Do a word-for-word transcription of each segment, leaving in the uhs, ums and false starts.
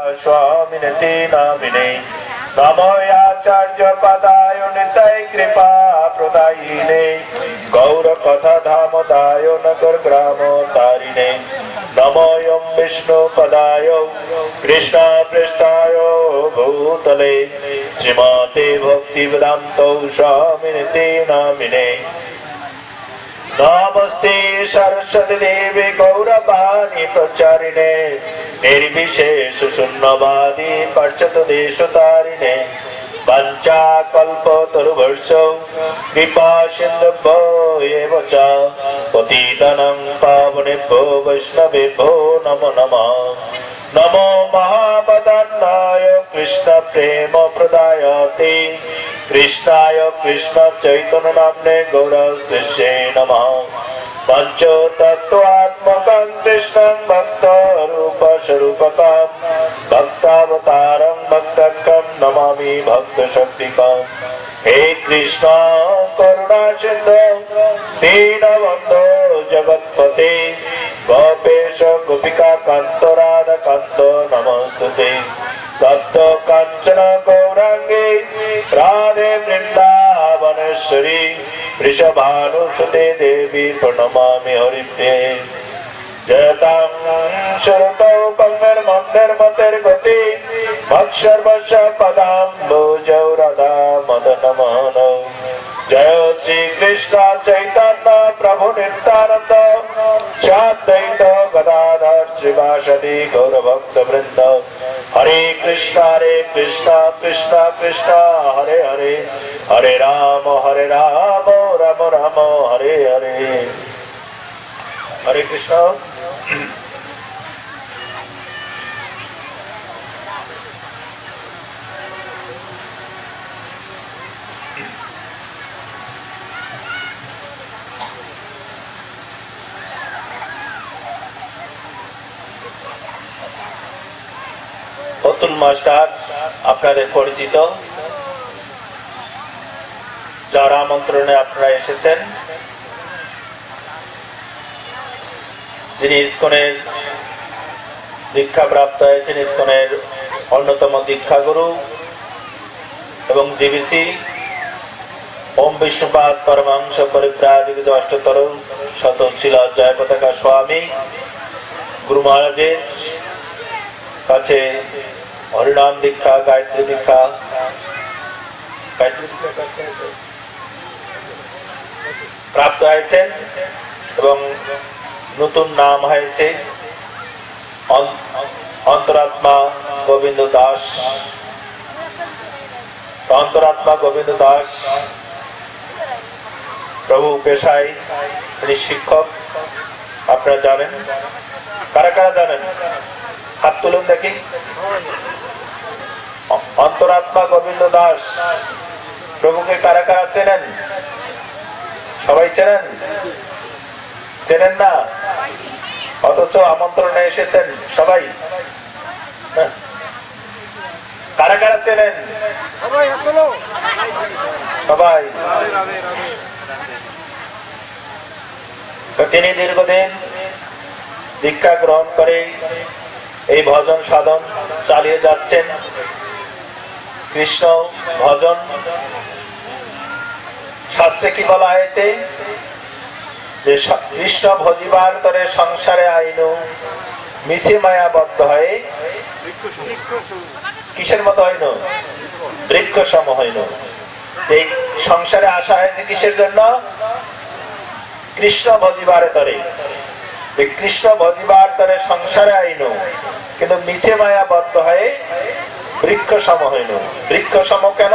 स्वामिनते नामिने नमो आचार्य पदाय निताय कृपा प्रदायिने गौर कथा धामदाय नगर ग्राम तारिणे नमो यं विष्णु पदाय कृष्ण पृष्ठाय भूतले श्रीमते भक्ति वेदांत स्वामिनते नामिने नमस्ते सरस्वती देवी गौरवाणी प्रचारिणे निर्विशेष शून्यवादी पश्चात देशतारिणे वंचा कल्पतरुभ्यो कृपा सिन्धुभ्यो एव च पतितानां पावनेभ्यो वैष्णवेभ्यो नमो नमः नमो महावदनाय कृष्ण प्रेम प्रदायते कृष्णाय कृष्ण चैतन्य नाम्ने गौरस्ते नमः पंचतत्वात्मकं कृष्णं भक्तरूप स्वरूपकं भक्तावतारं भक्तकं नमामि भक्तशक्तिकं हे कृष्ण करुणा सिन्धो दीनबन्धो जगत्पते गोपेश गोपिका कान्त राधा कान्त नमस्तुते तप्त कांचन गौरांगी राधे वृंदावनेश्वरी वृषभानुसुते देवी प्रणमामि हरिप्रिये जयतां शरतौ पंगर्मन्दिरमतिर्गति मत्सर्वस्य पदाम्बुजौ राधा मदनमोहनौ जय श्री कृष्ण चैतन्य प्रभु नित्यानंद श्रीअद्वैत गदाधर श्रीवासदि गौरभक्त वृंद हरे कृष्णा हरे कृष्णा कृष्णा कृष्णा हरे हरे हरे राम हरे राम राम राम हरे हरे हरे कृष्ण অতুল মাস্টার আপনাদের পরিচিত যার আমন্ত্রণে আপনারা এসেছেন যিনি ইসকনের দীক্ষা প্রাপ্ত হয়েছেন ইসকনের অন্যতম দীক্ষাগুরু এবং জিবিসি ওম বিষ্ণুপাদ পরমহংস পরিব্রাজক অষ্টতর শতশীল জয় পতাকা স্বামী গুরু মহারাজের কাছে হরিনাম দীক্ষা গায়ত্রী দীক্ষা প্রাপ্ত হয়েছেন এবং নতুন নাম হয়েছে অন্তরাত্মা গোবিন্দ দাস অন্তরাত্মা গোবিন্দ দাস প্রভু পেশায় তিনি শিক্ষক আপনারা জানেন কারা কারা জানেন হাত তুলুন দেখি অন্তরাত্মা গোবিন্দ দাস প্রভুকে কারা কারা চেনেন সবাই চেনেন চেনেন না অথচ আমন্ত্রণে এসেছেন সবাই কারা কারা চেনেন সবাই তিনি দীর্ঘদিন দীক্ষা গ্রহণ করে এই ভজন সাধন চালিয়ে যাচ্ছেন কৃষ্ণ ভজন শাস্ত্রে কি বলা হয়েছে যে কৃষ্ণ ভজিবার তরে সংসারে আইনু মিশে মায়াবদ্ধ হয়ে কিসের মতো হইল বৃক্ষ সম হইল এই সংসারে আসা হয়েছে কিসের জন্য কৃষ্ণ ভজিবার তরে কৃষ্ণ ভজিবার তরে সংসারে আইনু কিন্তু মিছে মায়াবদ্ধ হয়ে বৃক্ষ সম হইল বৃক্ষ সম কেন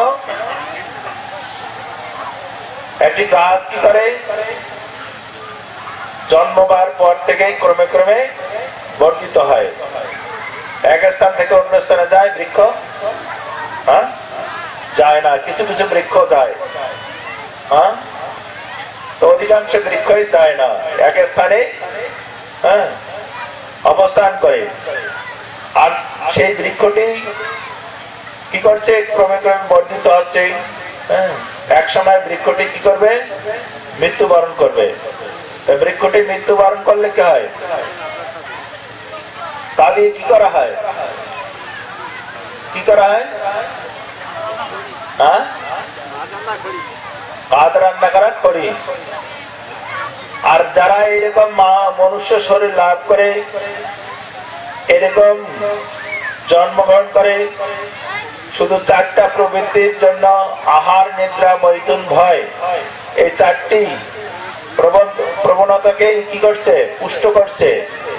একটি গাছ কি করে জন্মবার পর থেকে ক্রমে ক্রমে বর্ধিত হয় এক স্থান থেকে অন্য স্থানে যায় বৃক্ষ হ্যাঁ যায় না কিছু কিছু বৃক্ষ যায় হ্যাঁ তো অধিকাংশ বৃক্ষই যায় না এক স্থানে হ্যাঁ অবস্থান করে আর সেই বৃক্ষটি কি করছে ক্রমে ক্রমে বর্ধিত হচ্ছে হ্যাঁ এক সময় বৃক্ষটি কি করবে মৃত্যুবরণ করবে বৃক্ষটি মৃত্যুবরণ করলে কি হয় তা দিয়ে কি করা হয় করা হয়? হ্যাঁ, ভাত রান্না করা খড়ি। আর যারা এরকম মনুষ্য শরীর লাভ করে, এরকম জন্মগ্রহণ করে, শুধু চারটা প্রবৃত্তির জন্য, আহার, নিদ্রা, মৈথুন, ভয়, এই চারটি প্রবণতাকে কি করছে? পুষ্ট করছে।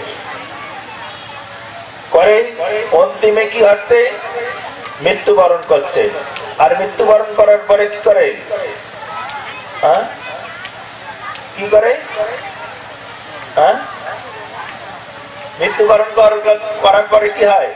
করে অন্তিমে কি হচ্ছে? মৃত্যুবরণ করছে। আর মৃত্যুবরণ করার পরে কি করে? হ্যাঁ, কি করে? হ্যাঁ, মৃত্যুবরণ করার পরে কি হয়?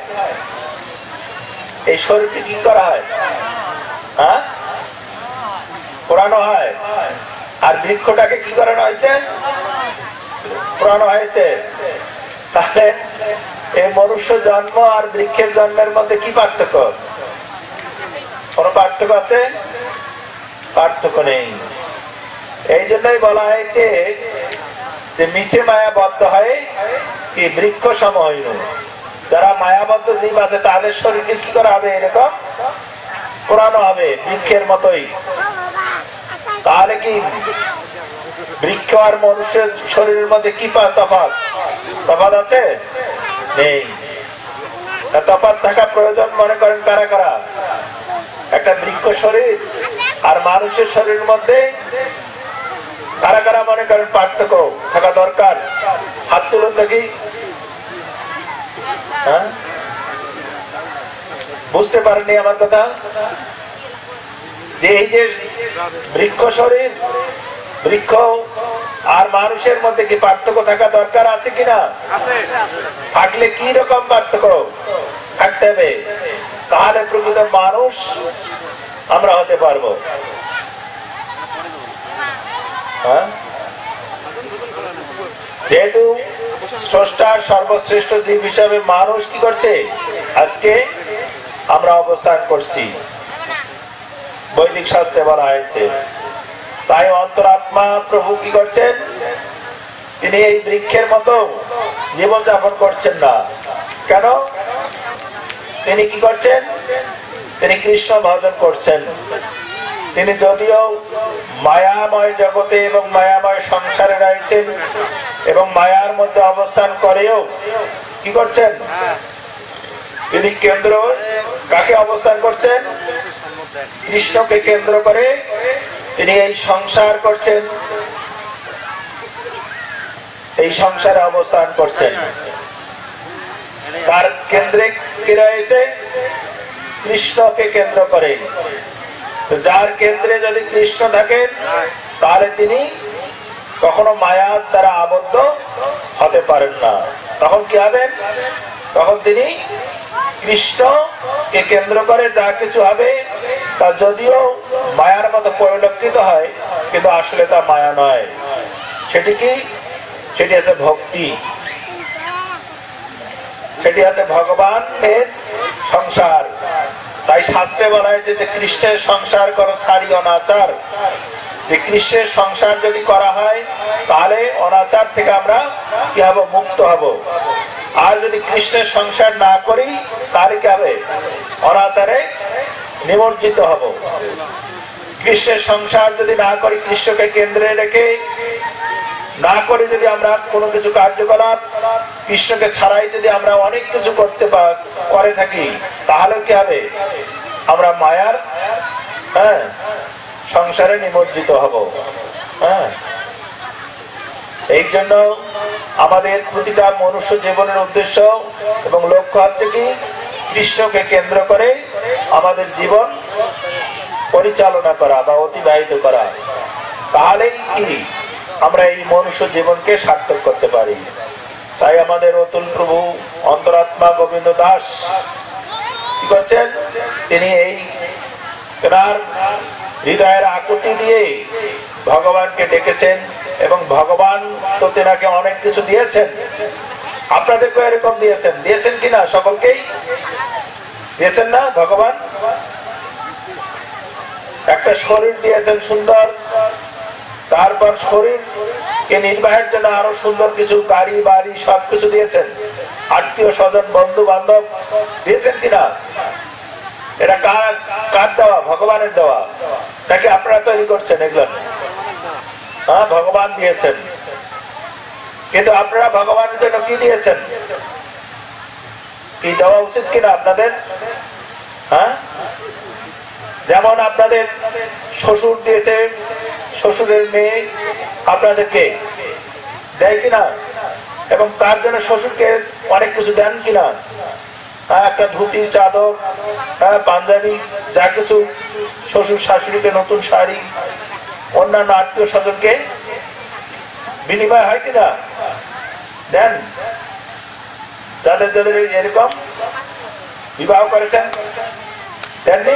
এই শরীরকে কি করা হয়? হ্যাঁ, পোড়ানো হয়। আর বৃক্ষটাকে কি করানো হয়েছে? পোড়ানো হয়েছে। তাহলে এই মনুষ্য জন্ম আর বৃক্ষের জন্মের মধ্যে কি পার্থক্য? কোন পার্থক্য আছে? পার্থক্য নেই। এই জন্যই বলা হয়েছে যে মিছে মায়াবদ্ধ হয় কি বৃক্ষ সমহীন। যারা মায়াবদ্ধ জীব আছে তাদের শরীরকে কি করা হবে? এরকম পোড়ানো হবে বৃক্ষের মতোই। তাহলে কি বৃক্ষ আর মনুষ্যের শরীরের মধ্যে কি তফাৎ? তফাৎ আছে? নেই। তফাৎ থাকা প্রয়োজন মনে করেন কারা কারা? একটা বৃক্ষ শরীর আর মানুষের শরীরের মধ্যে কারা কারা মনে করেন পার্থক্য থাকা দরকার? হাত তুলুন দেখি। হ্যাঁ, বুঝতে পারেনি আমার কথা? যে এই যে বৃক্ষ শরীর, বৃক্ষ আর মানুষের মধ্যে কি পার্থক্য থাকা দরকার আছে কিনা? থাকলে কি রকম পার্থক্য থাকতে হবে? তাহলে প্রকৃত মানুষ আমরা হতে পারবো। হ্যাঁ, যেহেতু স্রষ্টার সর্বশ্রেষ্ঠ জীব হিসাবে মানুষ কি করছে? আজকে আমরা অবস্থান করছি। বৈদিক শাস্ত্রে বলা হয়েছে। তাই অন্তরাত্মা প্রভু কি করছেন? তিনি এই বৃক্ষের মতো জীবন যাপন করছেন না। কেন? তিনি কি করছেন? তিনি কৃষ্ণ ভজন করছেন। তিনি যদিও মায়াময় জগতে এবং মায়াময় সংসারে রয়েছেন এবং মায়ার মধ্যে অবস্থান করেও কি করছেন? তিনি কেন্দ্র কাকে অবস্থান করছেন? কৃষ্ণকে কেন্দ্র করে তিনি এই সংসার করছেন, এই সংসারে অবস্থান করছেন। তার কেন্দ্রে কি রয়েছে? কৃষ্ণকে কেন্দ্র করে। যার কেন্দ্রে যদি কৃষ্ণ থাকেন তাহলে তিনি কখনো মায়ার দ্বারা আবদ্ধ হতে পারেন না। তখন কি হবেন? তখন তিনি কৃষ্ণকে কেন্দ্র করে যা কিছু হবে তা যদিও মায়ার মতো পরিলক্ষিত হয়, কিন্তু আসলে তা মায়া নয়। সেটি কি? সেটি আছে ভক্তি, সেটি আছে ভগবানের সংসার। তাই শাস্ত্রে বলা হয়েছে যে কৃষ্ণের সংসার করো সারি অনাচার। যে কৃষ্ণের সংসার যদি করা হয় তাহলে অনাচার থেকে আমরা কি হব? মুক্ত হব। আর যদি কৃষ্ণের সংসার না করি তাহলে কি হবে? অনাচারে নিমজ্জিত হব। কৃষ্ণের সংসার যদি না করি, কৃষ্ণকে কেন্দ্রে রেখে না করে যদি আমরা কোনো কিছু কার্যকলাপ কৃষ্ণকে ছাড়াই যদি আমরা অনেক কিছু করতে করে থাকি তাহলে কি হবে? আমরা মায়ার হ্যাঁ সংসারে নিমজ্জিত হব। হ্যাঁ, এই জন্য আমাদের প্রতিটা মনুষ্য জীবনের উদ্দেশ্য এবং লক্ষ্য হচ্ছে কি? কৃষ্ণকে কেন্দ্র করে আমাদের জীবন পরিচালনা করা বা অতিবাহিত করা। তাহলেই কি আমরা এই মনুষ্য জীবনকে সার্থক করতে পারি। তাই আমাদের অতুল প্রভু অন্তরাত্মা গোবিন্দ দাস কি করছেন? তিনি এই তার হৃদয়ের আকুতি দিয়ে ভগবানকে ডেকেছেন এবং ভগবান তো তেনাকে অনেক কিছু দিয়েছেন। আপনাদেরকে এরকম দিয়েছেন, দিয়েছেন কিনা? সকলকেই দিয়েছেন না? ভগবান একটা শরীর দিয়েছেন সুন্দর, তারপর শরীরকে নির্বাহের জন্য আরো সুন্দর কিছু গাড়ি বাড়ি সবকিছু দিয়েছেন। আত্মীয় স্বজন বন্ধু বান্ধব দিয়েছেন কিনা? এটা কার কার দেওয়া? ভগবানের দেওয়া নাকি আপনারা তৈরি করছেন? এগুলো হ্যাঁ ভগবান দিয়েছেন, কিন্তু আপনারা ভগবানের জন্য কি দিয়েছেন? কি দেওয়া উচিত কিনা আপনাদের? হ্যাঁ যেমন আপনাদের শ্বশুর দিয়েছে, শ্বশুরের মেয়ে আপনাদেরকে দেয় কিনা, এবং তার জন্য শ্বশুরকে অনেক কিছু দেন কিনা, একটা ধুতি, চাদর, হ্যাঁ পাঞ্জাবি, যা কিছু, শ্বশুর শাশুড়িকে নতুন শাড়ি, অন্যান্য আত্মীয় স্বজনকে বিনিময় হয় কিনা? দেন। যাদের যাদের এরকম বিবাহ করেছেন দেননি?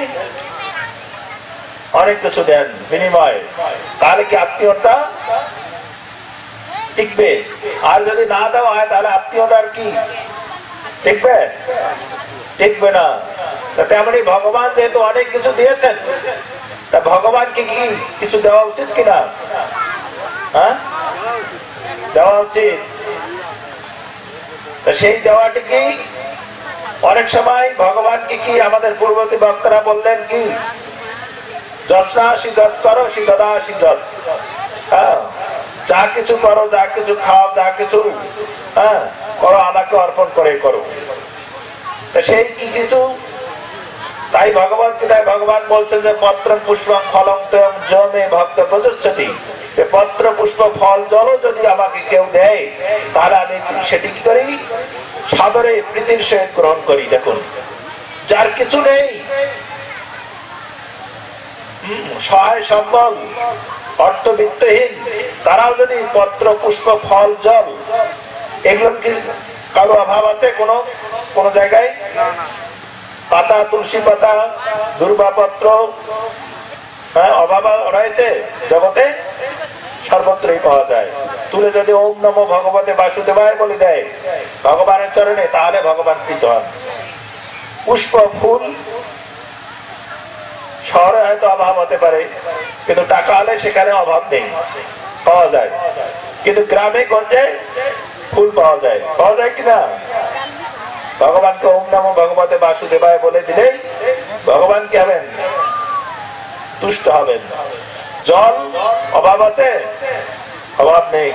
অনেক কিছু দেন বিনিময়। তাহলে কি আত্মীয়তা টিকবে? আর যদি না দেওয়া হয় তাহলে আত্মীয়তার কি টিকবে? টিকবে না। তেমনি ভগবান যেহেতু অনেক কিছু দিয়েছেন, তা ভগবানকে কি কিছু দেওয়া উচিত কিনা? হ্যাঁ দেওয়া উচিত। সেই দেওয়াটি কি অনেক সময় ভগবানকে কি আমাদের পূর্ববর্তী বক্তারা বললেন কি, যৎনা সিদ্ধ করো সিদ্ধদা সিদ্ধ, হ্যাঁ যা কিছু করো, যা কিছু খাও, যা কিছু হ্যাঁ করো আমাকে অর্পণ করে করো। সেই কি কিছু? তাই ভগবান কি তাই ভগবান বলছেন যে পত্র পুষ্প ফলম জমে ভক্ত প্রযোজ্যতি, পত্র পুষ্প ফল জল যদি আমাকে কেউ দেয় তাহলে আমি সেটি কি করি? সাদরে প্রীতির সহিত গ্রহণ করি। দেখুন, যার কিছু নেই, সহায় সম্বল অর্থবিত্তহীন, তারাও যদি পত্র পুষ্প ফল জল, এগুলো কি কারো অভাব আছে কোন কোন জায়গায়? পাতা, তুলসী পাতা, দুর্বা পত্র, হ্যাঁ অভাব রয়েছে জগতে? সর্বত্রই পাওয়া যায়। তুলে যদি ওম নমো ভগবতে বাসুদেবায় বলে দেয় ভগবানের চরণে, তাহলে ভগবান প্রীত হন। পুষ্প ফুল শহরে হয়তো অভাব হতে পারে, কিন্তু টাকা হলে সেখানে অভাব নেই, পাওয়া যায়। কিন্তু গ্রামে গঞ্জে ফুল পাওয়া যায়, পাওয়া যায় কিনা? ভগবানকে ওম নমো ভগবতে বাসুদেবায় বলে দিলেই ভগবান কি হবেন? তুষ্ট হবেন। জল অভাব আছে? অভাব নেই।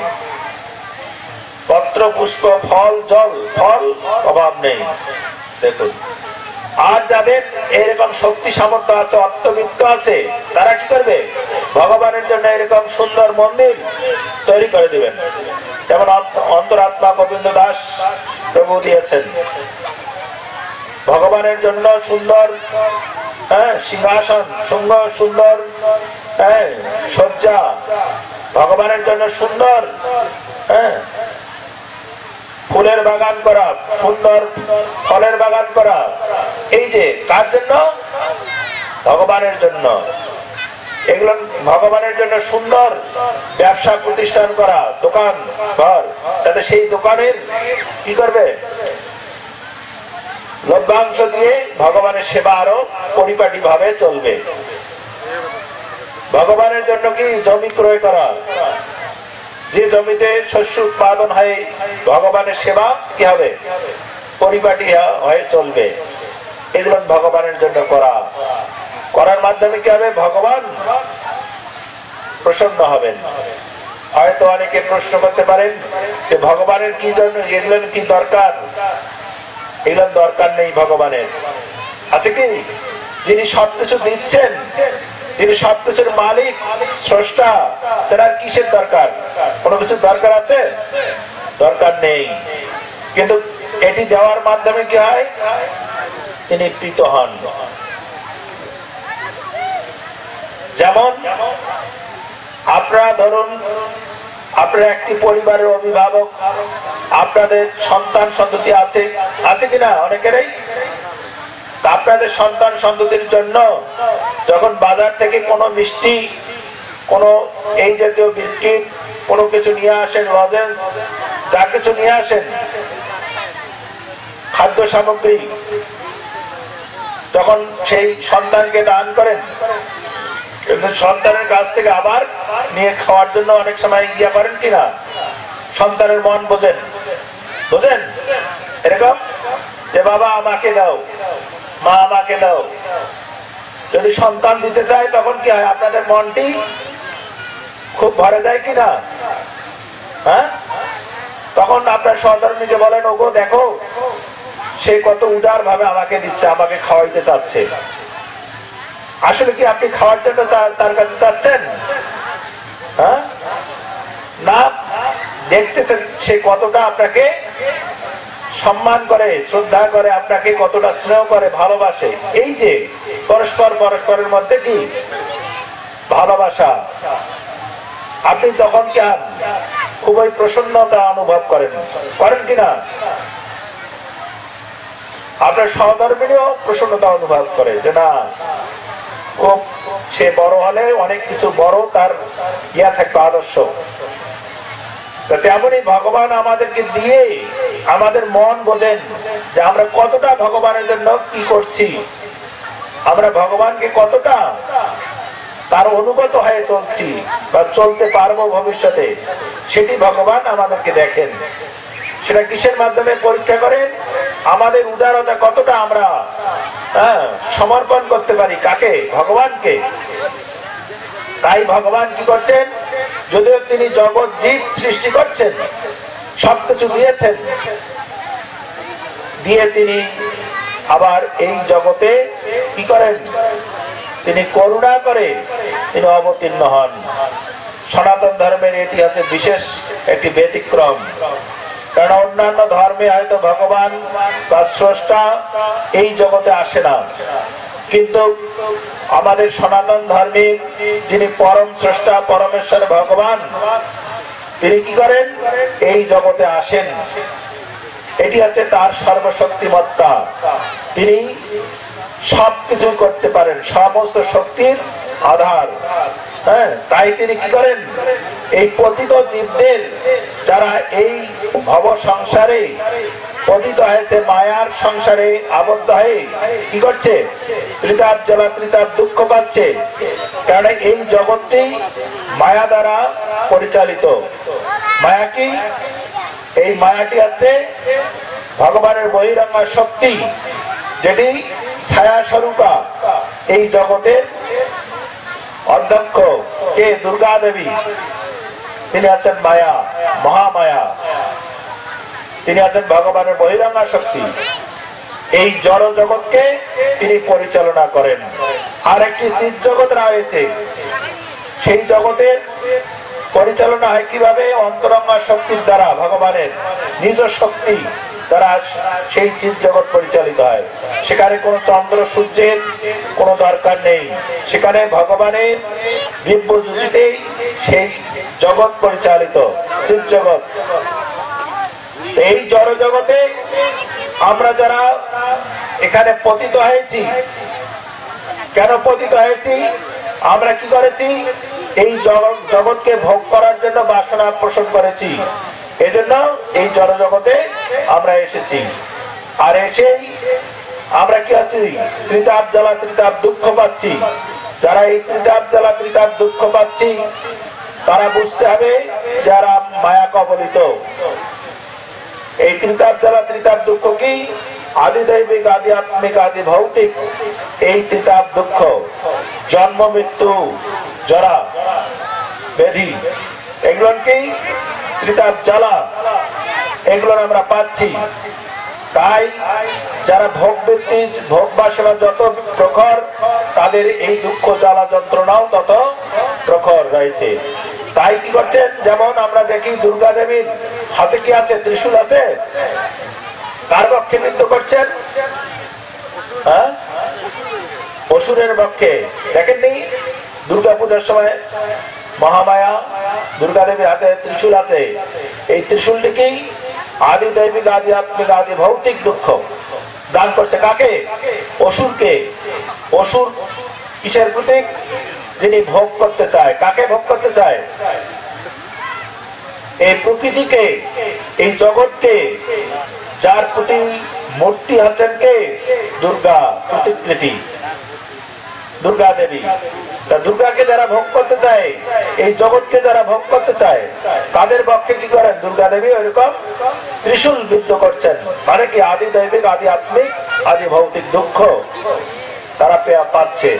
পত্র পুষ্প ফল জল ফল অভাব নেই। দেখুন, আর যাদের এরকম শক্তি সামর্থ্য আছে, অর্থবিত্ত আছে, তারা কি করবে? ভগবানের জন্য এরকম সুন্দর মন্দির তৈরি করে দিবেন। যেমন অন্তরাত্মা গোবিন্দ দাস প্রভু দিয়েছেন ভগবানের জন্য সুন্দর হ্যাঁ সিংহাসন, সুন্দর সুন্দর হ্যাঁ সজ্জা, ভগবানের জন্য সুন্দর হ্যাঁ ফুলের বাগান করা, সুন্দর ফলের বাগান করা। এই যে কার জন্য? ভগবানের জন্য। এগুলো ভগবানের জন্য সুন্দর ব্যবসা প্রতিষ্ঠান করা, দোকান ঘর, যাতে সেই দোকানের কি করবে? লভ্যাংশ দিয়ে ভগবানের সেবা আরো পরিপাটি ভাবে চলবে। ভগবানের জন্য কি জমি ক্রয় করা, যে জমিতে শস্য উৎপাদন হয়, ভগবানের সেবা কি হবে? পরিপাটি হয়ে চলবে। এগুলো ভগবানের জন্য করা, করার মাধ্যমে কি হবে? ভগবান প্রসন্ন হবেন। হয়তো অনেকে প্রশ্ন করতে পারেন যে ভগবানের কি জন্য এগুলো কি দরকার? এগুলো দরকার নেই ভগবানের। আছে কি? যিনি সবকিছু দিচ্ছেন, যিনি সবকিছুর মালিক স্রষ্টা, তার কিসের দরকার? কোনো কিছু দরকার আছে? দরকার নেই। কিন্তু এটি দেওয়ার মাধ্যমে কি হয়? তিনি প্রীত হন। যেমন আপনারা ধরুন, আপনারা একটি পরিবারের অভিভাবক, আপনাদের সন্তান সন্ততি আছে, আছে কিনা অনেকেরই? আপনাদের সন্তান সন্ততির জন্য যখন বাজার থেকে কোনো মিষ্টি, কোনো এই জাতীয় বিস্কিট, কোনো কিছু নিয়ে আসেন, লজেন্স, যা কিছু নিয়ে আসেন, খাদ্য সামগ্রী, যখন সেই সন্তানকে দান করেন, সন্তানের কাছ থেকে আবার নিয়ে খাওয়ার জন্য অনেক সময় ইয়া করেন কিনা? সন্তানের মন বোঝেন, বোঝেন এরকম? যে বাবা আমাকে দাও, মা আমাকে দাও। যদি সন্তান দিতে চায় তখন কি হয়? আপনাদের মনটি খুব ভরে যায় কিনা? হ্যাঁ, তখন আপনার সহধর্মীকে বলেন, ওগো দেখো সে কত উদার ভাবে আমাকে দিচ্ছে, আমাকে খাওয়াইতে চাচ্ছে। আসলে কি আপনি খাওয়ার জন্য তার কাছে চাচ্ছেন? হ্যাঁ না, দেখতেছেন সে কতটা আপনাকে সম্মান করে, শ্রদ্ধা করে, আপনাকে কতটা স্নেহ করে, ভালোবাসে। এই যে পরস্পর পরস্পরের মধ্যে কি ভালোবাসা, আপনি তখন কি খুবই প্রসন্নতা অনুভব করেন, করেন কিনা? আপনার সহধর্মিনীও প্রসন্নতা অনুভব করে যে না, খুব সে বড় হলে অনেক কিছু বড় তার ইয়া থাকবে, আদর্শ। তেমনই ভগবান আমাদেরকে দিয়ে আমাদের মন বোঝেন যে আমরা কতটা ভগবানের জন্য কি করছি, আমরা ভগবানকে কতটা তার অনুগত হয়ে চলছি বা চলতে পারবো ভবিষ্যতে, সেটি ভগবান আমাদেরকে দেখেন। সেটা কিসের মাধ্যমে পরীক্ষা করেন? আমাদের উদারতা কতটা আমরা হ্যাঁ সমর্পণ করতে পারি, কাকে? ভগবানকে। তাই ভগবান কি করছেন? যদিও তিনি জগৎ জীব সৃষ্টি করছেন, সবকিছু দিয়েছেন, দিয়ে তিনি আবার এই জগতে কি করেন? তিনি করুণা করে তিনি অবতীর্ণ হন। সনাতন ধর্মের এটি হচ্ছে বিশেষ একটি ব্যতিক্রম। কারণ অন্যান্য ধর্মে হয়তো ভগবান বা স্রষ্টা এই জগতে আসে না, কিন্তু আমাদের সনাতন ধর্মে যিনি পরম স্রষ্টা পরমেশ্বর ভগবান, তিনি কি করেন? এই জগতে আসেন। এটি হচ্ছে তার সর্বশক্তিমত্তা। তিনি সবকিছু করতে পারেন, সমস্ত শক্তির আধার। হ্যাঁ, তাই তিনি কি করেন? এই পতিত জীবদের, যারা এই ভব সংসারে পতিত হয়েছে, মায়ার সংসারে আবদ্ধ হয়ে কি করছে? ত্রিতাপ জ্বালা ত্রিতাপ দুঃখ পাচ্ছে। কারণ এই জগৎটি মায়া দ্বারা পরিচালিত। মায়া কি? এই মায়াটি হচ্ছে ভগবানের বহিরঙ্গা শক্তি, যেটি ছায়া স্বরূপা। এই জগতের অধ্যক্ষ কে? দুর্গা দেবী। তিনি আছেন মায়া, মহামায়া। তিনি আছেন ভগবানের বহিরঙ্গা শক্তি। এই জড় জগৎকে তিনি পরিচালনা করেন। আর একটি চিৎ জগৎ রয়েছে, সেই জগতের পরিচালনা হয় কিভাবে? অন্তরঙ্গা শক্তির দ্বারা, ভগবানের নিজ শক্তি দ্বারা সেই চিৎ জগৎ পরিচালিত হয়। সেখানে কোন চন্দ্র সূর্যের কোনো দরকার নেই, সেখানে ভগবানের দিব্য জ্যোতিতেই সেই জগৎ পরিচালিত, চিৎ জগৎ। এই জড় জগতে আমরা যারা এখানে পতিত হয়েছি, কেন পতিত হয়েছি? আমরা কি করেছি? এই জগৎকে ভোগ করার জন্য বাসনা পোষণ করেছি। এজন্য এই জড় জগতে আমরা এসেছি। আর এসেই আমরা কি আছি? ত্রিতাপ জ্বালা ত্রিতাপ দুঃখ পাচ্ছি। যারা এই ত্রিতাপ জ্বালা ত্রিতাপ দুঃখ পাচ্ছি, তারা বুঝতে হবে যারা মায়া কবলিত। এই ত্রিতাপ জ্বালা ত্রিতাপ দুঃখ কি? আদি দৈবিক, আদি আত্মিক, আদি ভৌতিক। এই ত্রিতাপ দুঃখ, জন্ম মৃত্যু জরা ব্যাধি, এগুলো কি? ত্রিতাপ জ্বালা, এগুলো আমরা পাচ্ছি। তাই যারা ভোগ বৃত্তি, ভোগ বাসনা যত প্রখর, তাদের এই দুঃখ জ্বালা যন্ত্রণাও তত প্রখর রয়েছে। তাই কি করছেন? যেমন আমরা দেখি দুর্গা দেবীর হাতে কি আছে? ত্রিশূল আছে। কার পক্ষে যুদ্ধ করছেন? হ্যাঁ, অসুরের পক্ষে। দেখেননি দুর্গা পূজার সময় মহামায়া দুর্গা দেবীর হাতে ত্রিশূল আছে। এই ত্রিশূলটি কি? আদি দৈবিক, আদি আত্মিক, আদি ভৌতিক দুঃখ দান করছে। কাকে? অসুরকে। অসুর কিসের প্রতীক? যিনি ভোগ করতে চায়। কাকে ভোগ করতে চায়? এই প্রকৃতিকে, এই জগৎকে, যার প্রতি মূর্তি হচ্ছেন কে? দুর্গা প্রতিকৃতি। দুর্গা দেবী। তা দুর্গাকে যারা ভোগ করতে চায়, এই জগৎকে যারা ভোগ করতে চায়, তাদের পক্ষে কি করেন দুর্গা দেবী ওইরকম ত্রিশূল বিদ্ধ করছেন। মানে কি আদি দৈবিক, আদি আত্মিক, আদি ভৌতিক দুঃখ তারা পাচ্ছে।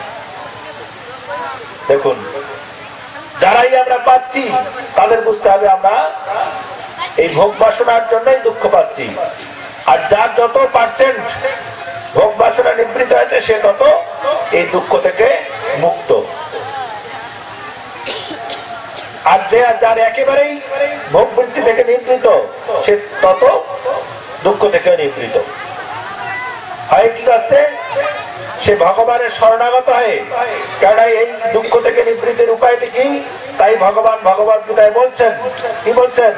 দেখুন, যারাই আমরা পাচ্ছি তাদের বুঝতে হবে আমরা এই ভোগ বাসনার জন্যই দুঃখ পাচ্ছি। আর যার যত পার্সেন্ট ভোগ বাসনা নিবৃত হয়েছে সে তত এই দুঃখ থেকে মুক্ত। আর যে যার একেবারেই ভোগ বৃত্তি থেকে নিবৃত সে তত দুঃখ থেকে নিবৃত হয়। কি করছে? সে ভগবানের শরণাগত হয়ে, কেননা এই দুঃখ থেকে নিবৃত্তির উপায়টি কি? তাই ভগবান ভগবদ গীতায় বলছেন, কি বলছেন?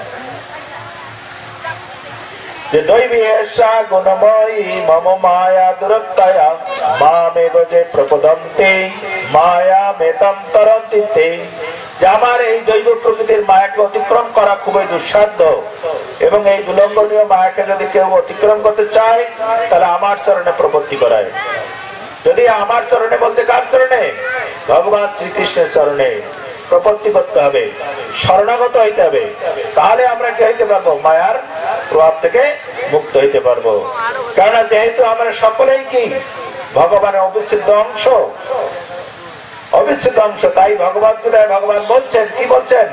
যে দৈবী এষা গুণময়ী মম মায়া দুরত্তয়া মামেব যে প্রপদন্তে মায়া মেতম তরন্তি তে। যে আমার এই জৈব প্রকৃতির মায়াকে অতিক্রম করা খুবই দুঃসাধ্য, এবং এই দুলঙ্ঘনীয় মায়াকে যদি কেউ অতিক্রম করতে চায় তাহলে আমার চরণে প্রপত্তি করায়। যদি আমার চরণে বলতে কার চরণে? ভগবান শ্রীকৃষ্ণের চরণে প্রপত্তি করতে হবে, শরণাগত হইতে হবে। তাহলে আমরা কি হইতে পারবো? মায়ার প্রভাব থেকে মুক্ত হইতে পারবো। কেননা যেহেতু আমরা সকলেই কি ভগবানের অবিচ্ছেদ্য অংশ, অবিচ্ছেদ্য অংশ, তাই ভগবদ গীতায় ভগবান বলছেন, কি বলছেন?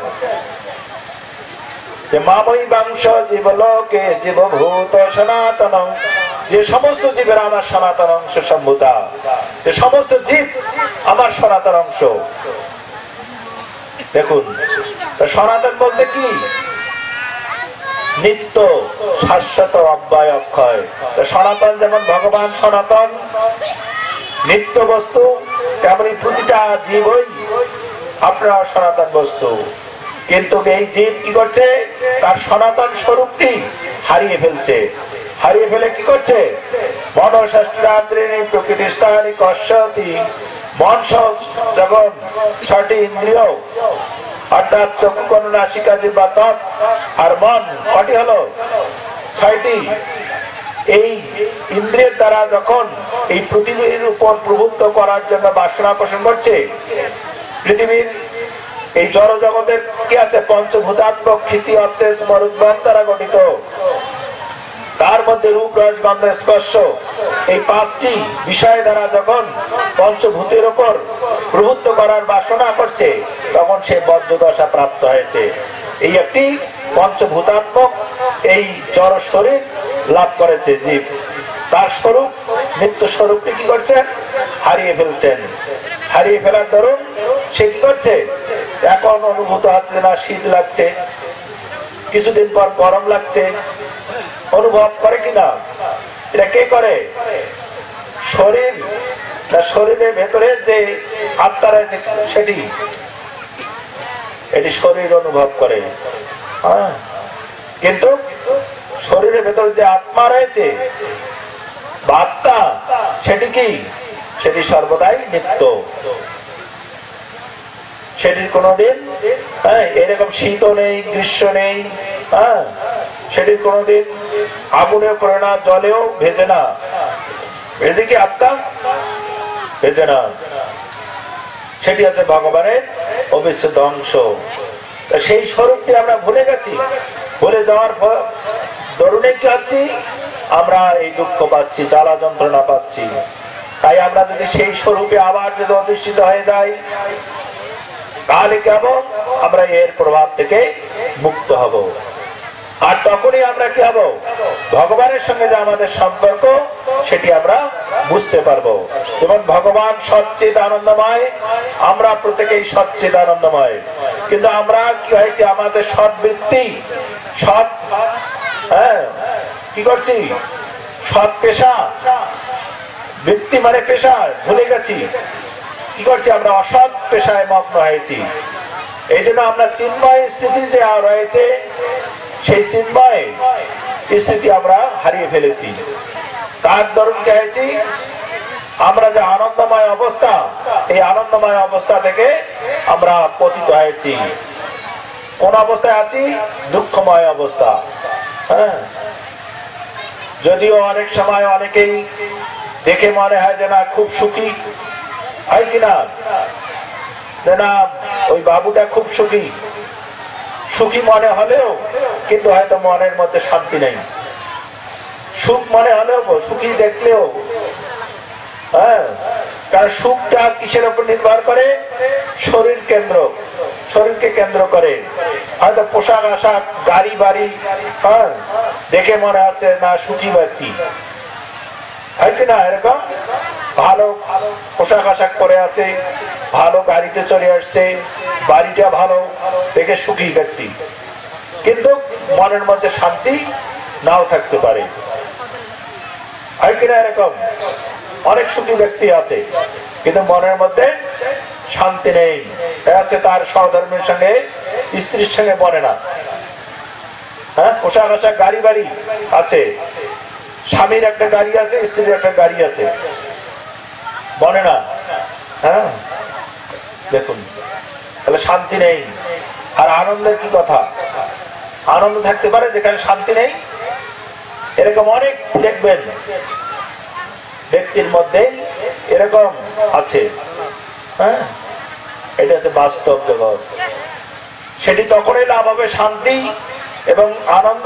যে মাময়ী বাংশ জীবলোকে জীবভূত সনাতন। যে সমস্ত জীবের আমার সনাতন অংশ সম্ভূতা, যে সমস্ত জীব আমার সনাতন অংশ। দেখুন, সনাতন বলতে কি? নিত্য, শাশ্বত, অব্যয়, অক্ষয়। সনাতন যেমন ভগবান সনাতন নিত্য বস্তু, তেমনি প্রতিটা জীবই আপনার সনাতন বস্তু। কিন্তু এই জীব কি করছে? তার সনাতন স্বরূপটি হারিয়ে ফেলছে। হারিয়ে ফেলে কি করছে? মনঃষষ্ঠরাত্রিণী প্রকৃতি স্থানী কশ্যতি। মন যখন ছয়টি ইন্দ্রিয়, অর্থাৎ চক্ষু কর্ণ নাসিকা জিহ্বা ত্বক আর মন কটি হলো? ছয়টি। এই ইন্দ্রিয়ের দ্বারা যখন এই পৃথিবীর উপর প্রভুত্ব করার জন্য বাসনা পোষণ করছে, পৃথিবীর এই জড় জগতের কি আছে? পঞ্চভূতাত্মক ক্ষিতি অর্থেস মরুদ্বন দ্বারা গঠিত। তার মধ্যে রূপ, রস, গন্ধ, স্পর্শ, এই পাঁচটি বিষয় দ্বারা যখন পঞ্চভূতের উপর প্রভুত্ব করার বাসনা করছে, তখন সে বদ্ধদশা প্রাপ্ত হয়েছে। এই একটি পঞ্চভূতাত্মক এই জড় শরীর লাভ করেছে জীব। তার স্বরূপ, নিত্য স্বরূপটি কি করছেন? হারিয়ে ফেলছেন। হারিয়ে ফেলার দরুন সে কি করছে? এখন অনুভূত হচ্ছে না শীত লাগছে, কিছুদিন পর গরম লাগছে, অনুভব করে কিনা? এটা কে করে? শরীর, না শরীরের ভেতরে যে আত্মা রয়েছে সেটি, এটি শরীর অনুভব করে। হ্যাঁ, কিন্তু শরীরের ভেতরে যে আত্মা রয়েছে বা আত্মা, সেটি কি? সেটি সর্বদাই নিত্য। সেটির কোনদিন হ্যাঁ এরকম শীত নেই, গ্রীষ্ম নেই। হ্যাঁ, সেটির কোনদিন আগুনে পড়ে না, জলেও ভেজে না। ভেজে কি আত্মা? ভেজে না। সেটি হচ্ছে ভগবানের অবিচ্ছেদ্য অংশ। সেই স্বরূপটি আমরা ভুলে গেছি। ভুলে যাওয়ার দরুনে কি হচ্ছি? আমরা এই দুঃখ পাচ্ছি, জ্বালা যন্ত্রণা পাচ্ছি। তাই আমরা যদি সেই স্বরূপে আবার যদি অধিষ্ঠিত হয়ে যাই, তাহলে কেমন? আমরা এর প্রভাব থেকে মুক্ত হব। আর তখনই আমরা কি হব? ভগবানের সঙ্গে যে আমাদের সম্পর্ক, সেটি আমরা বুঝতে পারবো। যেমন ভগবান সচ্চিদ আনন্দময়, আমরা প্রত্যেকেই সচ্চিদ আনন্দময়। কিন্তু আমরা কি হয়েছে? আমাদের সৎবৃত্তি, সৎ হ্যাঁ কি করছি? সৎ পেশা, বৃত্তি মানে পেশা ভুলে গেছি। কি করছি? আমরা অসৎ পেশায় মগ্ন হয়েছি। এই জন্য আমরা চিন্ময় স্থিতি যে রয়েছে, সেই চিন্ময় স্থিতি আমরা হারিয়ে ফেলেছি। তার দরুন কে হয়েছি? আমরা যে আনন্দময় অবস্থা, এই আনন্দময় অবস্থা থেকে আমরা পতিত হয়েছি। কোন অবস্থায় আছি? দুঃখময় অবস্থা। হ্যাঁ, যদিও অনেক সময় অনেকেই দেখে মনে হয় যে না খুব সুখী, হয় কিনা? না ওই বাবুটা খুব সুখী, সুখী মনে হলেও কিন্তু হয়তো মনের মধ্যে শান্তি নেই। সুখ মনে হলেও, সুখী দেখলেও, হ্যাঁ, কারণ সুখটা কিসের উপর নির্ভর করে? শরীর কেন্দ্র, শরীরকে কেন্দ্র করে। হয়তো পোশাক আশাক, গাড়ি বাড়ি, হ্যাঁ, দেখে মনে হচ্ছে না সুখী ব্যক্তি, হয় কিনা? এরকম ভালো পোশাক আশাক পরে আছে, ভালো গাড়িতে চলে আসছে, বাড়িটা ভালো, দেখে সুখী ব্যক্তি, কিন্তু মনের মধ্যে শান্তি নাও থাকতে পারে, হয় কিনা? এরকম অনেক সুখী ব্যক্তি আছে কিন্তু মনের মধ্যে শান্তি নেই। আছে তার সহধর্মের সঙ্গে, স্ত্রীর সঙ্গে বনে না, হ্যাঁ, পোশাক আশাক, গাড়ি বাড়ি আছে, স্বামীর একটা গাড়ি আছে, স্ত্রীর একটা গাড়ি আছে, বনে না, হ্যাঁ, দেখুন তাহলে শান্তি নেই। আর আনন্দের কি কথা? আনন্দ থাকতে পারে যেখানে শান্তি নেই? এরকম অনেক দেখবেন ব্যক্তির মধ্যে এরকম আছে, হ্যাঁ, এটা হচ্ছে বাস্তব জগৎ। সেটি তখনই লাভ হবে, শান্তি এবং আনন্দ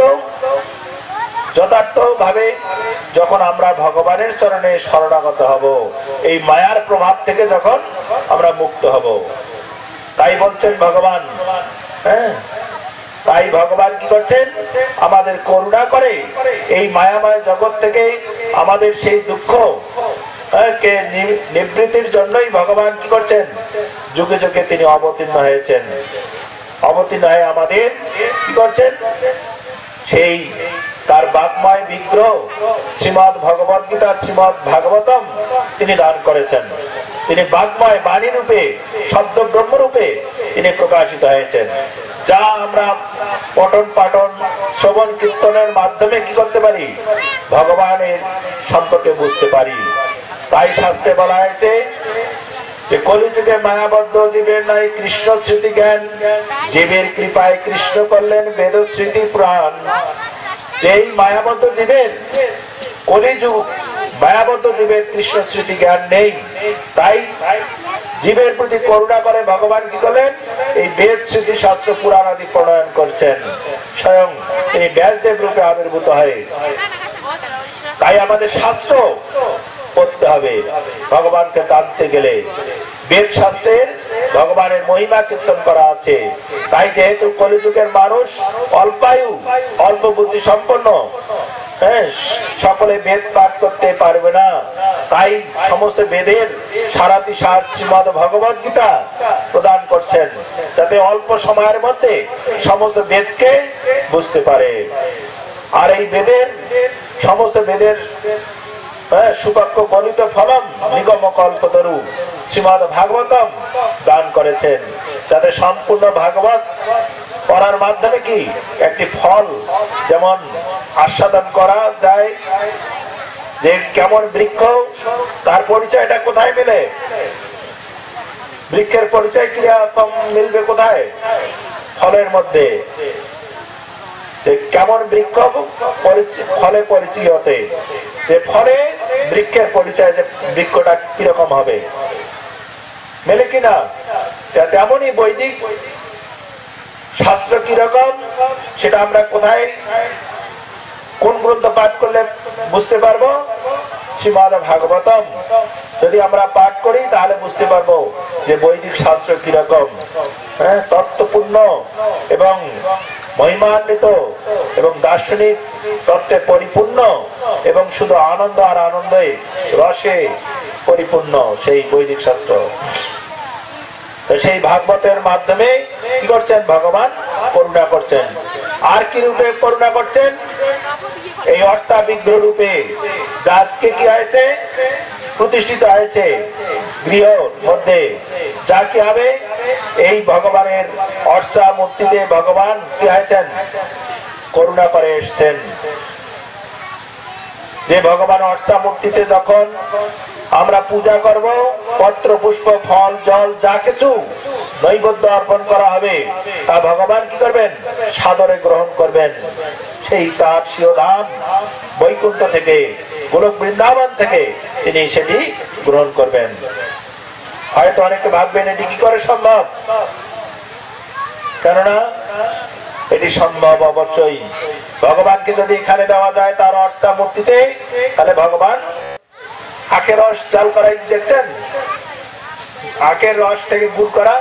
যথার্থ ভাবে, যখন আমরা ভগবানের চরণে শরণাগত হব, এই মায়ার প্রভাব থেকে যখন আমরা মুক্ত হব। তাই বলছেন ভগবান, হ্যাঁ, তাই ভগবান কি করছেন? আমাদের করুণা করে এই মায়াময় জগৎ থেকে আমাদের সেই দুঃখ কে নিবৃত্তির জন্যই ভগবান কি করছেন? যুগে যুগে তিনি অবতীর্ণ হয়েছেন। অবতীর্ণ হয়ে আমাদের কি করছেন? সেই তার বাগ্ময় বিগ্রহ শ্রীমৎ ভগবদ গীতা, শ্রীমৎ ভাগবতম তিনি দান করেছেন। তিনি বাগ্ময় বাণী রূপে, শব্দ ব্রহ্ম রূপে তিনি প্রকাশিত হয়েছেন, যা আমরা পঠন পাঠন শ্রবণ কীর্তনের মাধ্যমে কি করতে পারি? ভগবানের সম্পর্কে বুঝতে পারি। তাই শাস্ত্রে বলা হয়েছে যে কলিযুগে মায়াবদ্ধ জীবের নাই কৃষ্ণ স্মৃতি জ্ঞান, জীবের কৃপায় কৃষ্ণ করলেন বেদ স্মৃতি পুরাণ। এই মায়াবদ্ধ জীবের, কলিযুগ মায়াবদ্ধ জীবের কৃষ্ণ স্মৃতি জ্ঞান নেই, তাই জীবের প্রতি করুণা করে ভগবান কি করলেন? এই বেদ স্মৃতি শাস্ত্র পুরাণ আদি প্রণয়ন করছেন, স্বয়ং তিনি ব্যাসদেব রূপে আবির্ভূত হয়ে। তাই আমাদের শাস্ত্র পড়তে হবে ভগবানকে জানতে গেলে। বেদ শাস্ত্রের ভগবানের মহিমা কীর্তন করা আছে। তাই যেহেতু কলিযুগের মানুষ অল্পায়ু, অল্প বুদ্ধি সম্পন্ন, হ্যাঁ, সকলে বেদ পাঠ করতে পারবে না, তাই সমস্ত বেদের সারাতি সার শ্রীমৎ ভগবদ গীতা প্রদান করছেন, যাতে অল্প সময়ের মধ্যে সমস্ত বেদকে বুঝতে পারে। আর এই বেদের, সমস্ত বেদের সুবাক্য গলিত ফলম নিগম কল্পতরু শ্রীমৎ ভাগবতম দান করেছেন, যাতে সম্পূর্ণ ভাগবত পড়ার মাধ্যমে কি একটি ফল যেমন আস্বাদন করা যায়, যে কেমন বৃক্ষ, তার পরিচয়টা কোথায় মেলে? বৃক্ষের পরিচয় কিরকম মিলবে কোথায়? ফলের মধ্যে। কেমন বৃক্ষ? ফলে পরিচয়তে, যে ফলে বৃক্ষের পরিচয়, যে বৃক্ষটা কিরকম হবে, মেলে কিনা? তেমনই বৈদিক শাস্ত্র কিরকম, সেটা আমরা কোথায়, কোন গ্রন্থ পাঠ করলে বুঝতে পারবো? শ্রীমৎ ভাগবতম যদি আমরা পাঠ করি তাহলে বুঝতে পারবো যে বৈদিক শাস্ত্র কিরকম, হ্যাঁ, তত্ত্বপূর্ণ এবং মহিমান্বিত এবং দার্শনিক তত্ত্বে পরিপূর্ণ এবং শুধু আনন্দ আর আনন্দে রসে পরিপূর্ণ সেই বৈদিক শাস্ত্র। সেই ভাগবতের মাধ্যমে কি করছেন? ভগবান করুণা করছেন। আর কি রূপে করুণা করছেন? এই অর্চা বিগ্রহ রূপে, যাকে কি হয়েছে? প্রতিষ্ঠিত হয়েছে গৃহ মধ্যে, যা কি হবে? এই ভগবানের অর্চা মূর্তিতে ভগবান কি হয়েছেন? করুণা করে এসছেন। যে ভগবান অর্চা মূর্তিতে যখন আমরা পূজা করব, পত্র পুষ্প ফল জল যা কিছু নৈবেদ্য অর্পণ করা হবে, তা ভগবান কি করবেন? সাদরে গ্রহণ করবেন। সেই তার শিরোধাম বৈকুণ্ঠ থেকে, গোলক বৃন্দাবন থেকে তিনি সেটি গ্রহণ করবেন। হয়তো অনেকে ভাববেন এটি কি করে সম্ভব, কেননা এটি সম্ভব অবশ্যই। ভগবানকে যদি এখানে দেওয়া যায় তার অর্চা মূর্তিতে, তাহলে ভগবান আখের রস জাল করাই দেখছেন, আখের রস থেকে গুড় করা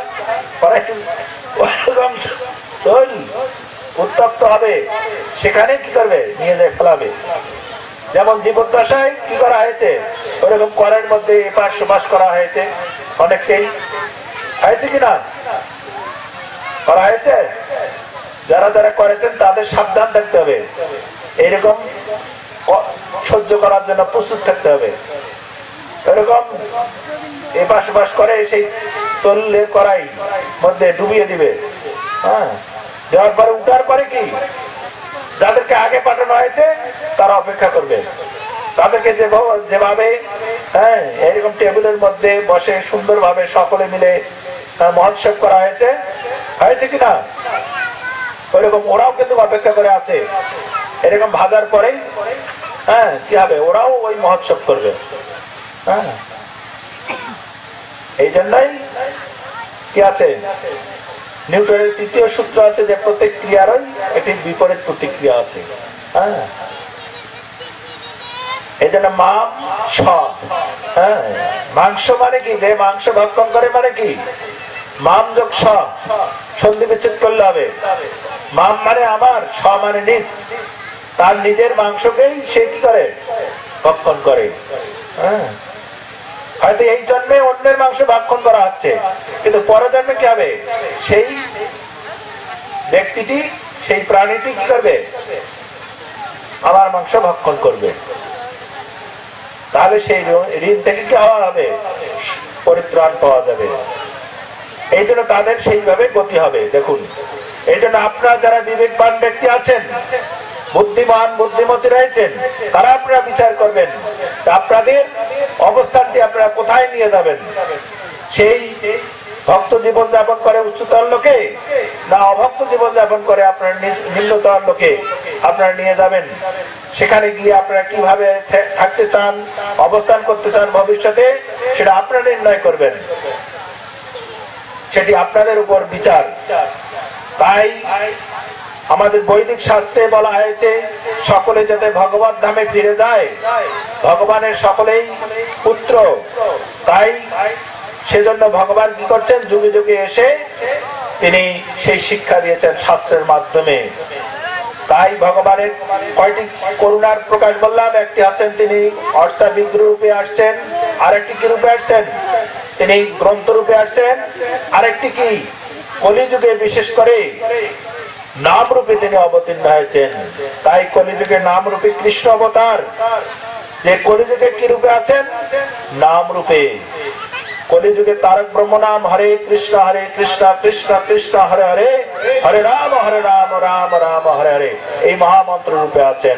উত্তপ্ত হবে, সেখানে কি করবে, নিয়ে যায় ফেলাবে। যেমন জীবদ্দশায় কি করা হয়েছে, ওরকম করের মধ্যে এপাশ ওপাশ করা হয়েছে, অনেককেই হয়েছে কিনা করা হয়েছে। যারা যারা করেছেন তাদের সাবধান থাকতে হবে, এরকম সহ্য করার জন্য প্রস্তুত থাকতে হবে। এরকম এপাশ ওপাশ করে সেই তল্লে করাই মধ্যে ডুবিয়ে দিবে। হ্যাঁ, দেওয়ার পরে উঠার পরে কি, যাদেরকে আগে পাঠানো হয়েছে তারা অপেক্ষা করবে, তাদেরকে যেভাবে হ্যাঁ এরকম টেবিলের মধ্যে বসে সুন্দরভাবে সকলে মিলে মহোৎসব করা হয়েছে, হয়েছে কিনা, ওইরকম ওরাও কিন্তু অপেক্ষা করে আছে। এরকম ভাজার পরে হ্যাঁ কি হবে, ওরাও ওই মহোৎসব করবে। হ্যাঁ, এই জন্যই কি আছে, নিউটনের তৃতীয় সূত্র আছে যে প্রত্যেক ক্রিয়ারই একটি বিপরীত প্রতিক্রিয়া আছে। হ্যাঁ, এই জন্য মাম স, হ্যাঁ মাংস মানে কি, যে মাংস ভক্ষণ করে মানে কি, মাম যোগ স, সন্ধি বিচ্ছেদ করলে হবে। মাম মানে আমার, স মানে নিজ, তার নিজের মাংসকেই সে কি করে, ভক্ষণ করে। হ্যাঁ, হয়তো এই জন্মে অন্যের মাংস ভক্ষণ করা হচ্ছে, কিন্তু পরের জন্মে কি হবে, সেই ব্যক্তিটি সেই প্রাণীটি কি করবে, আমার মাংস ভক্ষণ করবে। তাহলে সেই ঋণ থেকে কি হওয়া হবে, পরিত্রাণ পাওয়া যাবে। এই জন্য তাদের সেইভাবে গতি হবে। দেখুন, এই জন্য আপনারা যারা বিবেকবান ব্যক্তি আছেন, বুদ্ধিমান বুদ্ধিমতী রয়েছেন, তারা আপনারা বিচার করবেন আপনাদের অবস্থানটি আপনারা কোথায় নিয়ে যাবেন। সেই ভক্ত জীবন যাপন করে উচ্চতর লোকে, না অভক্ত জীবন যাপন করে আপনার নিম্নতর লোকে আপনারা নিয়ে যাবেন। সেখানে গিয়ে আপনারা কিভাবে থাকতে চান, অবস্থান করতে চান ভবিষ্যতে, সেটা আপনারা নির্ণয় করবেন, সেটি আপনাদের উপর বিচার। তাই আমাদের বৈদিক শাস্ত্রে বলা হয়েছে সকলে যাতে ভগবত ধামে ফিরে যায়, ভগবানের সকলেই পুত্র। তাই সেজন্য ভগবান কি করছেন, যুগে যুগে এসে তিনি সেই শিক্ষা দিয়েছেন শাস্ত্রের মাধ্যমে। তাই ভগবানের কয়টি করুণার প্রকাশ বললাম, একটি আছেন তিনি অর্চা বিগ্রহ রূপে আসছেন, আরেকটি কি রূপে আসছেন, তিনি গ্রন্থ রূপে আসছেন, আরেকটি কি কলিযুগে বিশেষ করে নাম রূপে তিনি অবতীর্ণ হয়েছেন। তাই কলিযুগে নাম রূপে কৃষ্ণ অবতার, যে কলিযুগে কি রূপে আছেন, নাম রূপে। কলিযুগে তারক ব্রহ্ম নাম হরে কৃষ্ণ হরে কৃষ্ণ কৃষ্ণ কৃষ্ণ হরে হরে, হরে রাম হরে রাম রাম রাম হরে হরে, এই মহামন্ত্র রূপে আছেন।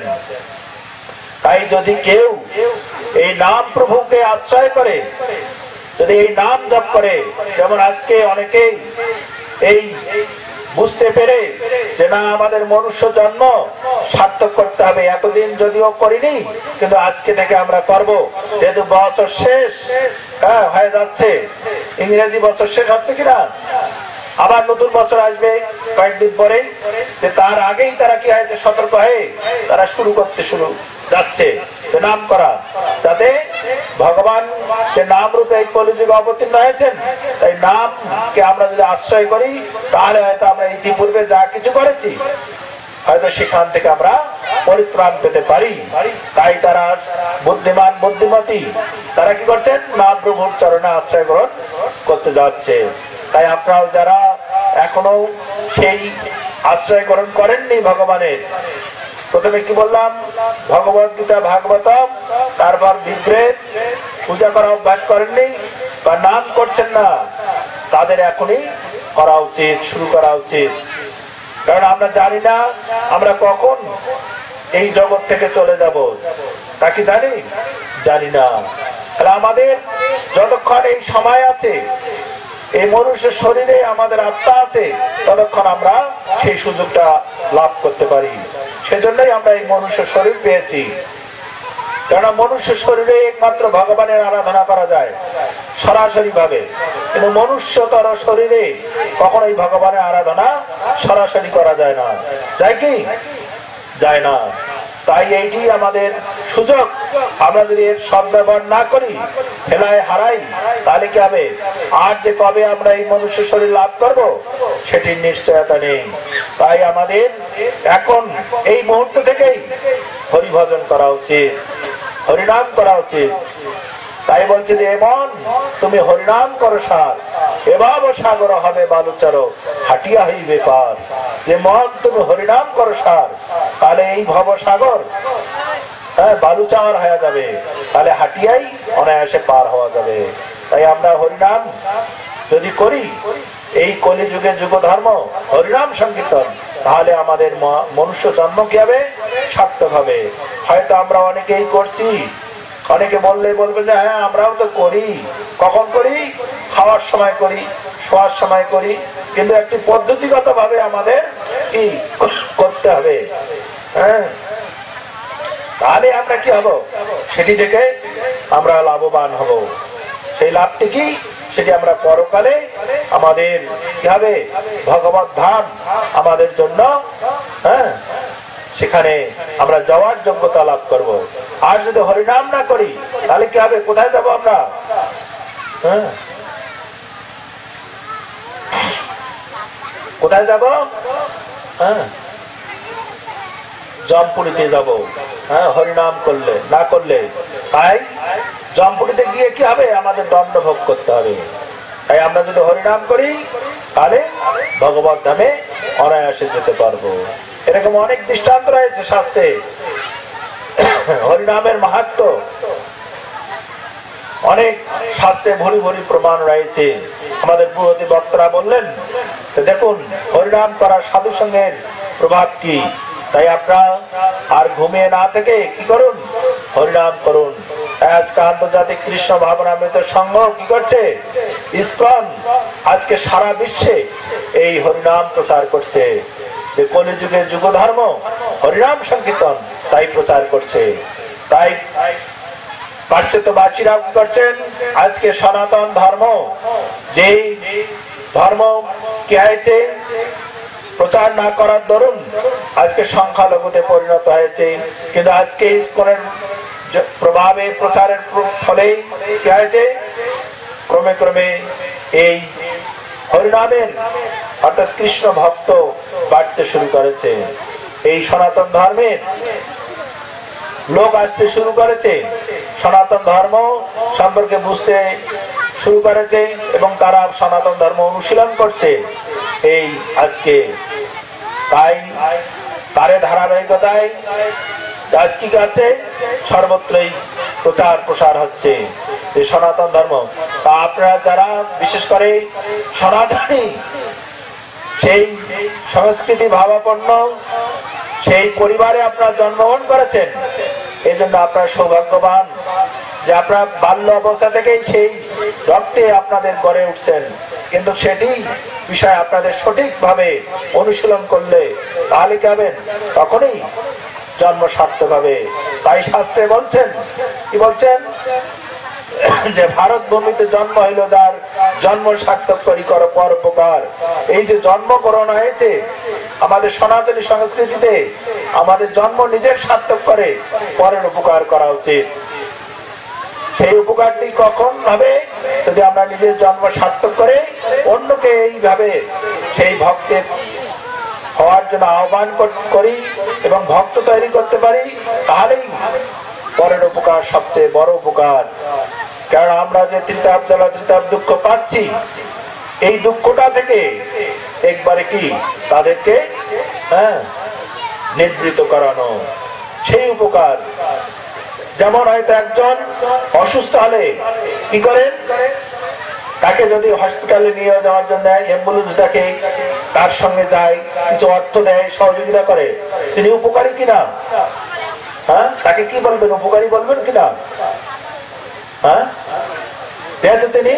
তাই যদি কেউ এই নাম প্রভুকে আশ্রয় করে, যদি এই নাম জপ করে, যেমন আজকে অনেকেই এই বুঝতে পেরে যে না আমাদের মনুষ্য জন্ম সার্থক করতে হবে, এতদিন যদিও করিনি কিন্তু আজকে থেকে আমরা করব, যেহেতু বছর শেষ হ্যাঁ হয়ে যাচ্ছে, ইংরেজি বছর শেষ হচ্ছে কিনা, আবার নতুন বছর আসবে কয়েকদিন পরে, তার আগেই তারা কি হয়েছে, সতর্ক হয়ে তারা শুরু করতে শুরু যাচ্ছে নাম করা, যাতে ভগবান যে নাম রূপে এই কলিযুগে অবতীর্ণ হয়েছেন, তাই নামকে আমরা যদি আশ্রয় করি, তাহলে হয়তো আমরা ইতিপূর্বে যা কিছু করেছি হয়তো সেখান থেকে আমরা পরিত্রাণ পেতে পারি। তাই তারা বুদ্ধিমান বুদ্ধিমতী, তারা কি করছেন, নাম প্রভুর চরণে আশ্রয় গ্রহণ করতে যাচ্ছে। তাই আপনারাও যারা এখনো সেই আশ্রয় গ্রহণ করেননি ভগবানের, প্রথমে কি বললাম, ভগবত গীতা ভাগবতম, তারপর বিগ্রহের পূজা করা অভ্যাস করেননি বা নাম করছেন না, তাদের এখনই করা উচিত, শুরু করা উচিত। কারণ আমরা জানি না আমরা কখন এই জগৎ থেকে চলে যাব, তা কি জানি জানি না। তাহলে আমাদের যতক্ষণ এই সময় আছে, এই মনুষ্য শরীরে আমাদের আত্মা আছে, ততক্ষণ আমরা সেই সুযোগটা লাভ করতে পারি। সেজন্যই আমরা এই মনুষ্য শরীর পেয়েছি। কেননা মনুষ্য শরীরে একমাত্র ভগবানের আরাধনা করা যায় সরাসরি ভাবে, কিন্তু মনুষ্যতর শরীরে কখনোই ভগবানের আরাধনা সরাসরি করা যায় না। যায় কি? যায় না। তাই এইটি আমাদের সুযোগ। আমরা যদি এর সদ্ব্যবহার না করি, ফেলায় হারাই, তাহলে কি হবে? আর যে কবে আমরা এই মনুষ্য শরীর লাভ করব সেটির নিশ্চয়তা নেই। তাই আমাদের এখন এই মুহূর্ত থেকেই হরিভজন করা উচিত, হরিনাম করা উচিত। তাই বলছে যে মন তুমি হরিনাম করো সার, এভাব সাগর হবে বালুচর হাটিয়া হইবে পার। যে মন তুমি হরিনাম করো সার, তাহলে এই ভব সাগর হ্যাঁ বালুচার হয়ে যাবে, তাহলে হাটিয়াই অনায়াসে পার হওয়া যাবে। তাই আমরা হরিনাম যদি করি, এই কলি যুগে যুগ ধর্ম হরিনাম সংকীর্তন, তাহলে আমাদের মনুষ্য জন্ম কি হবে? সার্থক হবে। হয়তো আমরা অনেকেই করছি, অনেকে বললে বলবে যে হ্যাঁ আমরাও তো করি। কখন করি? খাওয়ার সময় করি, শোয়ার সময় করি, কিন্তু একটি পদ্ধতিগত ভাবে আমাদের কি করতে হবে। হ্যাঁ, তাহলে আমরা কি হব? সেটি থেকে আমরা লাভবান হব। সেই লাভটি কি? সেটি আমরা পরকালে আমাদের কি হবে? ভগবত ধাম আমাদের জন্য, হ্যাঁ সেখানে আমরা যাওয়ার যোগ্যতা লাভ করব। আর যদি হরিনাম না করি তাহলে কি হবে? কোথায় যাব আমরা? হ্যাঁ, কোথায় যাব? হ্যাঁ, জমপুরিতে যাব। হ্যাঁ, হরিনাম করলে না করলে। তাই জমপুরিতে গিয়ে কি হবে? আমাদের দণ্ড ভোগ করতে হবে। তাই আমরা যদি হরিনাম করি তাহলে ভগবত ধামে অনায়াসে যেতে পারবো। এরকম অনেক দৃষ্টান্ত রয়েছে শাস্ত্রে হরিনামের মাহাত্ম্য, অনেক শাস্ত্রে ভরি ভরি প্রমাণ রয়েছে। আমাদের পূর্ববর্তী বক্তারা বললেন দেখুন হরিনাম করার সাধু সঙ্গের প্রভাব কি। তাই আপনারা আর ঘুমিয়ে না থেকে কি করুন? হরিনাম করুন। আজকে আন্তর্জাতিক কৃষ্ণ ভাবনামৃত সংঘ কি করছে? ইসকন আজকে সারা বিশ্বে এই হরিনাম প্রচার করছে। যে কলিযুগের যুগ ধর্ম হরিনাম সংকীর্তন তাই প্রচার করছে। তাই পাশ্চাত্যবাসীরা কি করছেন? আজকে সনাতন ধর্ম, যে ধর্ম কি হয়েছে প্রচার না করার দরুন আজকে সংখ্যালঘুতে পরিণত হয়েছে। কিন্তু আজকে ইসকনের প্রভাবে প্রচারের ফলে কি হয়েছে? ক্রমে ক্রমে এই হরিনামের অর্থাৎ কৃষ্ণ ভক্ত বাড়তে শুরু করেছে। এই সনাতন ধর্মের লোক আসতে শুরু করেছে, সনাতন ধর্ম সম্পর্কে বুঝতে শুরু করেছে এবং তারা সনাতন ধর্ম অনুশীলন করছে এই আজকে। তাই তারে ধারাবাহিকতায় আজ কি করছে? সর্বত্রই প্রচার প্রসার হচ্ছে যে সনাতন ধর্ম। তা আপনারা যারা বিশেষ করে সনাতনী, সেই সংস্কৃতি ভাবাপন্ন সেই পরিবারে আপনারা জন্মগ্রহণ করেছেন, এই জন্য আপনারা সৌভাগ্যবান যে আপনারা বাল্য অবস্থা থেকেই সেই রক্তে আপনাদের গড়ে উঠছেন। কিন্তু সেটি বিষয় আপনাদের সঠিকভাবে অনুশীলন করলে তাহলে কি হবেন? তখনই জন্ম সার্থক হবে। তাই শাস্ত্রে বলছেন, কি বলছেন? যে ভারত ভূমিতে জন্ম হইল যার, জন্ম সার্থক করি কর পরোপকার। এই যে জন্ম করানো হয়েছে আমাদের সনাতনী সংস্কৃতিতে, আমাদের জন্ম নিজের সার্থক করে পরের উপকার করা উচিত। সেই উপকারটি কখন হবে? যদি আমরা নিজের জন্ম সার্থক করে অন্যকে এইভাবে সেই ভক্তের হওয়ার জন্য আহ্বান করি এবং ভক্ত তৈরি করতে পারি, তাহলেই পরের উপকার সবচেয়ে বড় উপকার। কারণ আমরা যে ত্রিতাপ জ্বালা ত্রিতাপ দুঃখ পাচ্ছি, এই দুঃখটা থেকে একবারে কি তাদেরকে হ্যাঁ নিবৃত করানো, সেই উপকার। যেমন হয়তো একজন অসুস্থ হলে কি করেন? তাকে যদি হসপিটালে নিয়ে যাওয়ার জন্য অ্যাম্বুলেন্স ডাকে, তার সঙ্গে যায়, কিছু অর্থ দেয়, সহযোগিতা করে, তিনি উপকারী কিনা? হ্যাঁ, তাকে কি বলবেন? উপকারী বলবেন কিনা? হ্যাঁ, যেহেতু তিনি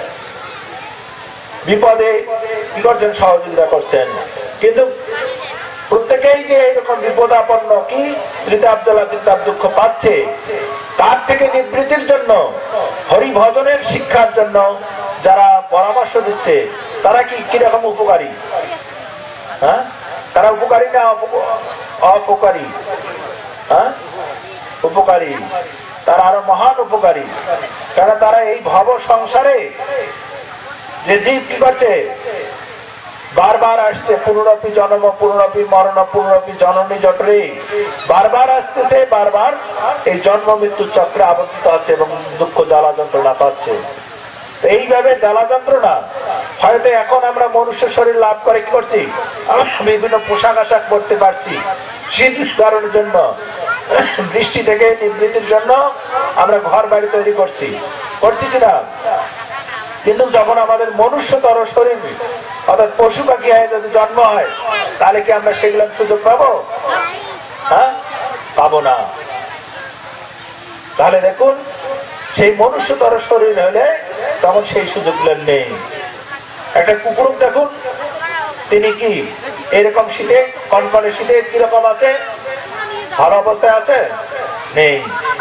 বিপদে কি করছেন? সহযোগিতা করছেন। কিন্তু প্রত্যেকেই যে এরকম বিপদাপন্ন কি ত্রিতাপ জ্বালা ত্রিতাপ দুঃখ পাচ্ছে, তার থেকে নিবৃত্তির জন্য, হরি ভজনের শিক্ষার জন্য যারা পরামর্শ দিচ্ছে তারা কি কিরকম উপকারী? হ্যাঁ, তারা উপকারী না অপকারী? হ্যাঁ, উপকারী। তারা আরো মহান উপকারী, কারণ তারা এই ভব সংসারে যে জীব কি করছে, বারবার আসছে, পুনরপি জন্ম পুনরপি মরণ পুনরপি জননী জঠরে, বারবার আসতেছে, বারবার এই জন্ম মৃত্যু চক্রে আবর্তিত হচ্ছে এবং দুঃখ জ্বালা যন্ত্রণা পাচ্ছে। এইভাবে জ্বালা যন্ত্রণা হয়তো এখন আমরা মনুষ্য শরীর লাভ করে কি করছি, বিভিন্ন পোশাক আশাক পরতে পারছি, শীত কারণের জন্য, বৃষ্টি থেকে নিবৃত্তির জন্য আমরা ঘর বাড়ি তৈরি করছি, করছি কিনা? কিন্তু যখন আমাদের মনুষ্যতর শরীর অর্থাৎ পশু পাখি হয়ে যদি জন্ম হয়, তাহলে কি আমরা সেগুলো সুযোগ পাবো? হ্যাঁ, পাবো না। তাহলে দেখুন, সেই মনুষ্যতর শরীর হলে তখন সেই সুযোগগুলো নেই। একটা কুকুর দেখুন, তিনি কি এরকম শীতে, কনকনে শীতে কিরকম আছে? ভালো অবস্থায় আছে? নেই।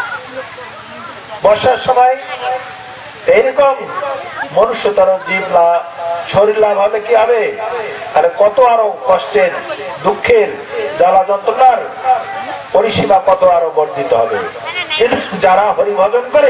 বর্ষার সময় এইরকম মনুষ্যতর জীব লাভ, শরীর লাভ হলে কি হবে? তাহলে কত আরো কষ্টের, দুঃখের, জ্বালা যন্ত্রণার পরিসীমা কত আরো বর্ধিত হবে। কিন্তু যারা হরিভজন করে,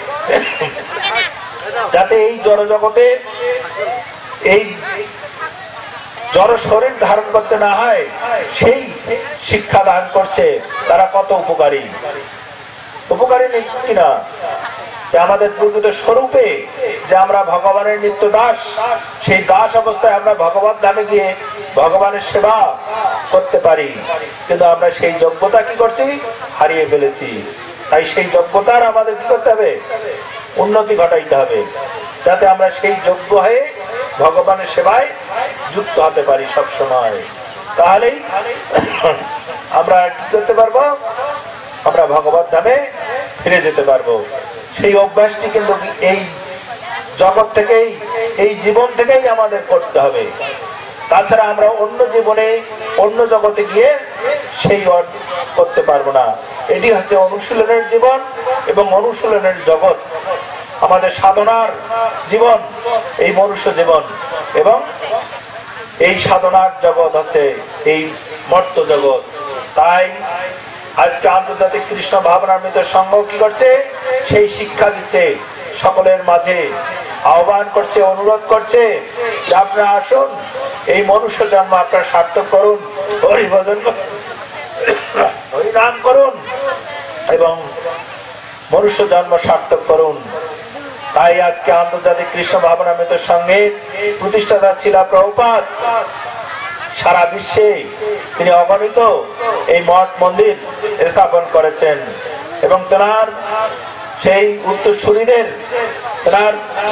যাতে এই জড় জগতে এই জড় শরীর ধারণ করতে না হয়, সেই শিক্ষা দান করছে, তারা কত উপকারী। উপকারী কিনা? যে আমাদের প্রকৃত স্বরূপে যে আমরা ভগবানের নিত্য দাস, সেই দাস অবস্থায় আমরা ভগবান ধামে গিয়ে ভগবানের সেবা করতে পারি, কিন্তু আমরা সেই যোগ্যতা কি করছি? হারিয়ে ফেলেছি। তাই সেই যোগ্যতার আমাদের কি করতে হবে? উন্নতি ঘটাইতে হবে, যাতে আমরা সেই যোগ্য হয়ে ভগবানের সেবায় যুক্ত হতে পারি সব সময়। তাহলেই আমরা কি করতে পারবো? আমরা ভগবান ধামে ফিরে যেতে পারবো। সেই অভ্যাসটি কিন্তু এই জগৎ থেকেই, এই জীবন থেকেই আমাদের করতে হবে। তাছাড়া আমরা অন্য জীবনে, অন্য জগতে গিয়ে সেই করতে পারবো না। এটি হচ্ছে অনুশীলনের জীবন এবং অনুশীলনের জগৎ। আমাদের সাধনার জীবন এই মনুষ্য জীবন, এবং এই সাধনার জগৎ হচ্ছে এই মর্ত্য জগৎ। তাই আজকে আন্তর্জাতিক কৃষ্ণ ভাবনামৃত সংঘ কি করছে? সেই শিক্ষা দিচ্ছে, সকলের মাঝে আহ্বান করছে, অনুরোধ করছে যে আপনারা আসুন, এই মনুষ্য জন্ম আপনারা সার্থক করুন, হরি ভজন করুন, হরি নাম করুন এবং মনুষ্য জন্ম সার্থক করুন। তাই আজকে আন্তর্জাতিক কৃষ্ণ ভাবনামৃত সংঘের প্রতিষ্ঠাতা শিলা প্রভুপাদ সারা বিশ্বে তিনি অগণিত এই মঠ মন্দির স্থাপন করেছেন, এবং তেনার সেই উত্তরসূরিদের, তেনার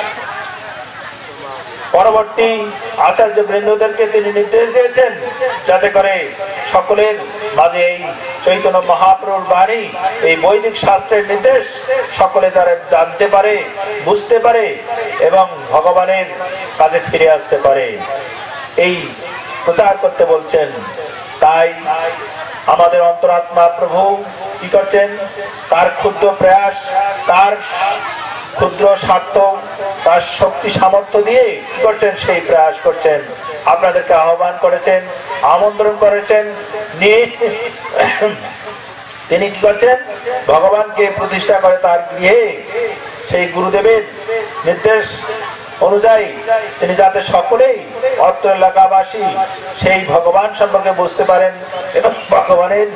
পরবর্তী আচার্য বৃন্দদেরকে তিনি নির্দেশ দিয়েছেন যাতে করে সকলের মাঝে এই চৈতন্য মহাপ্রভুর বাণী, এই বৈদিক শাস্ত্রের নির্দেশ সকলে যারা জানতে পারে, বুঝতে পারে এবং ভগবানের কাছে ফিরে আসতে পারে, এই প্রচার করতে বলছেন। তাই আমাদের অন্তরাত্মা প্রভু কি করছেন? তার ক্ষুদ্র প্রয়াস, তার ক্ষুদ্র স্বার্থ, তার শক্তি সামর্থ্য দিয়ে কি করছেন? সেই প্রয়াস করছেন। আপনাদেরকে আহ্বান করেছেন, আমন্ত্রণ করেছেন, নিয়ে তিনি কি করছেন? ভগবানকে প্রতিষ্ঠা করে তার গৃহে সেই গুরুদেবের নির্দেশ অনুযায়ী তিনি যাতে সকলেই অত্র এলাকাবাসী সেই ভগবান সম্পর্কে বুঝতে পারেন এবং ভগবানের